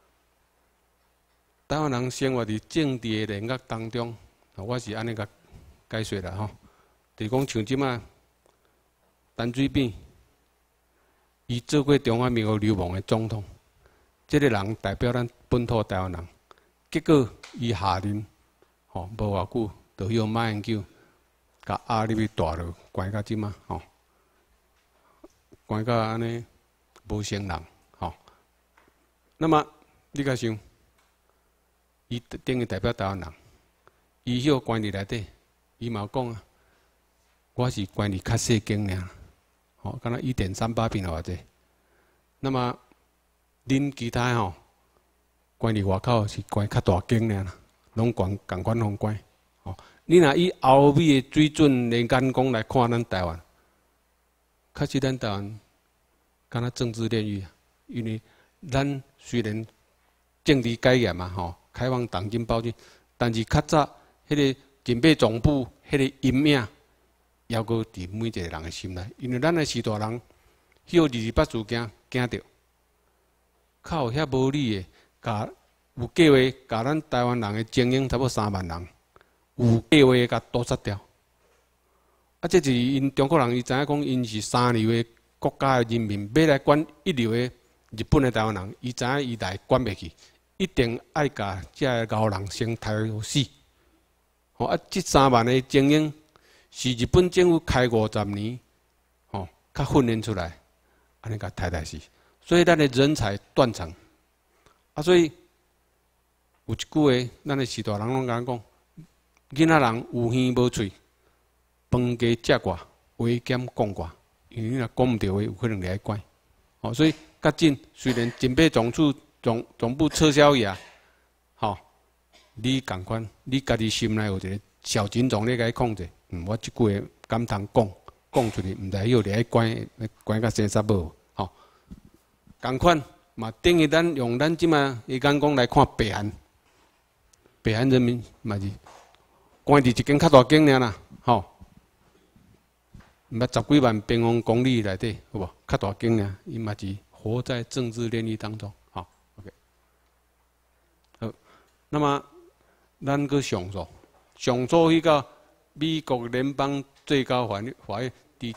台湾人生活伫政治的联合当中，我是安尼甲解说啦吼。就是讲像即马陈水扁，伊做过中华民国流亡的总统，这个人代表咱本土台湾人，结果伊下任，吼无偌久，就用马英九甲压入去大陆，关到即马吼。关到安尼无承认，吼。那么你甲想，伊等于代表台湾人，伊迄个官吏内底，伊嘛讲啊，我是官吏较细间尔，吼，敢若1.38平偌济。那么恁其他吼，官吏外口是官较大间尔，拢共款方官，吼。你若以欧美的水准的眼光来看咱台湾。确实，咱台湾敢若政治炼狱，因为咱虽然政治改革嘛，吼，开放党禁报禁，但是较早迄个警备总部迄个阴影，犹阁伫每一个人的心内。因为咱的士大人，迄个28事件惊着，较有遐无理的，甲有计划甲咱台湾人的精英差不多3万人，有计划甲屠杀掉。啊，这就是因中国人，伊知影讲，因是三流的国家的人民，要来管一流的日本的台湾人，伊知影伊来管袂去，一定爱甲这个牛人先杀死。吼啊，这3万的精英是日本政府开50年，吼，较训练出来，安尼甲杀死。所以咱的人才断层。啊，所以有一句话，咱的士大人拢甲咱讲，囡仔人有耳无喙。饭加食寡，话减讲寡，因为你若讲毋对话，有可能会关。吼，所以较紧，虽然警备总部撤销伊啊，吼，你共款，你家己心内有一个小警长咧，甲伊控制。我即句话敢通讲出去，毋知迄个会关到生杀无？吼，共款嘛，等于咱用咱即马的眼光来看北韩，北韩人民嘛是关伫一间较大间尔啦，吼。毋捌10几万平方公里内底，有无？较大间尔，伊嘛是活在政治炼狱当中。好 ，OK， 好，那么咱搁上诉去到美国联邦最高法院伫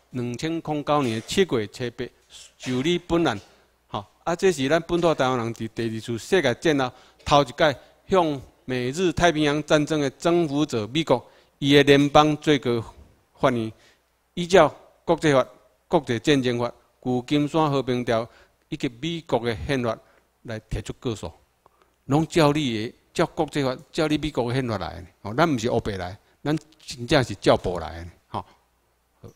2009年7月7日受理本案。好，啊，这是咱本土台湾人伫第2次世界战后头一届向美日太平洋战争的征服者美国，伊的联邦最高法院。依照国际法、国际战争法、旧金山和平条以及美国的宪法来提出告诉，拢照你的、照国际法、照你美国的宪法来的。哦，咱毋是黑白来，咱真正是照步来的。吼，好，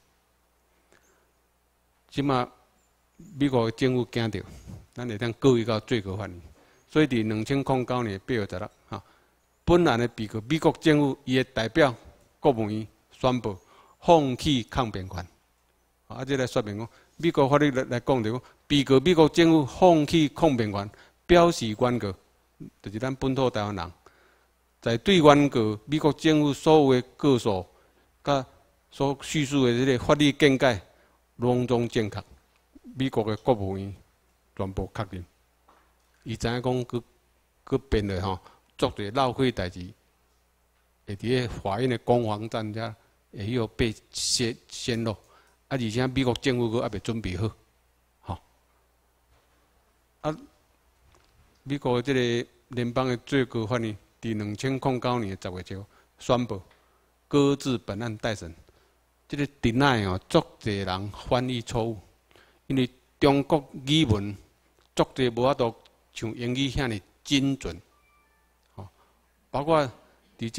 即马美国的政府惊到，咱会当告伊到最高法院。所以伫2009年8月16日，哈，本案的被告美国政府伊的代表国务院宣布。放弃抗辩权，啊，这来说明讲，美国法律来讲就讲，被告美国政府放弃抗辩权，表示原告，就是咱本土台湾人，在对原告美国政府所有的告诉，甲所叙述的这个法律见解，拢总正确， 美国的国务院全部确认，伊知影讲佮变了吼，做者闹鬼代志，会伫个法院的攻防战遮会迄个被泄露，而且美国政府佮还袂准备好，吼。美国的这个联邦的最高法院伫2009年10月7号宣布搁置本案待审。这个 deny 哦，足侪人翻译错误，因为中国语文足侪无法度像英语遐尼精准，吼，包括伫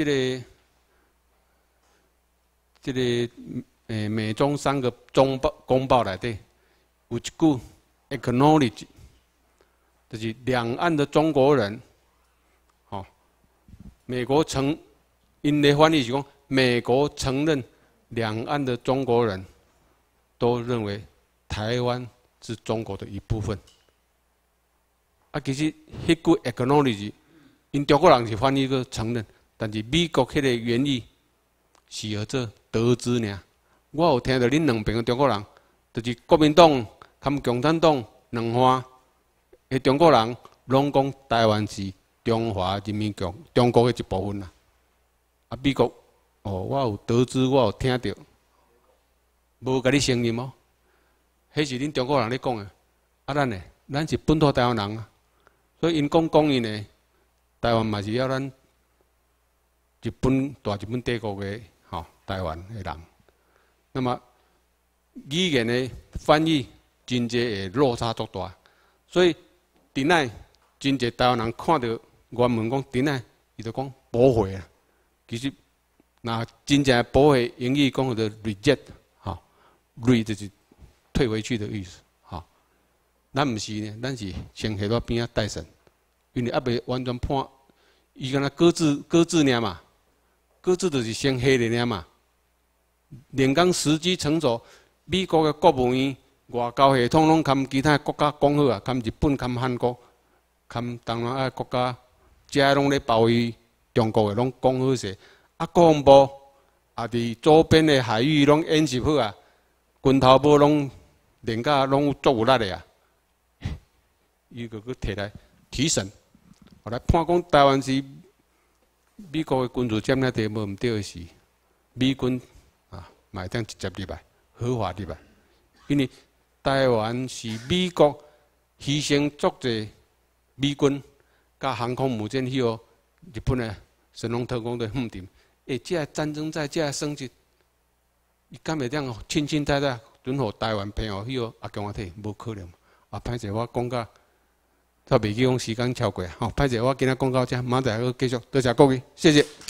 这个美中3个公报内底有一句 acknowledge， 就是两岸的中国人，吼，美国因的翻译是讲美国承认。两岸的中国人都认为台湾是中国的一部分。其实迄句 acknowledge， 因中国人是翻译个承认，但是美国迄个原意是叫做得知尔。我有听到恁两边的中国人，就是国民党含共产党两方的中国人，拢讲台湾是中华人民中国的一部分啦。美国。我有得知，我有听到，无甲你承认哦。迄是恁中国人咧讲的，咱是本土台湾人啊，所以因讲因的台湾嘛是要咱大日本帝国的台湾的人。那么语言的翻译真济会落差足大，所以deny真济台湾人看到原文讲deny，伊就讲驳回啊，其实。那真正驳回英语讲的 reject， 哈 ，re 就是退回去的意思，哈。咱毋是呢，咱是先下到边仔待审，因为还未完全判，伊敢若搁置尔嘛，搁置就是先下咧尔嘛。连讲时机成熟，美国的国务院、外交系统拢含其他国家讲好啊，含日本、含韩国、含东南亚国家，遮拢咧包围中国的，拢讲好势。国防部也伫周边的海域拢演习好啊，军头部拢练甲拢足有力的啊。伊个去摕来提审，后来判讲台湾是美国的军事占领地，无毋对的是美军嘛会当直接入来，合法入来，因为台湾是美国牺牲足侪美军甲航空母舰去哦，日本的神龙特工队横定。这战争在这升级，伊敢会当轻轻太太准互台湾朋友去哦共我睇，无可能。歹势我讲到，都袂记讲时间超过，歹势我今仔讲到这，明仔载继续，多谢各位，谢谢。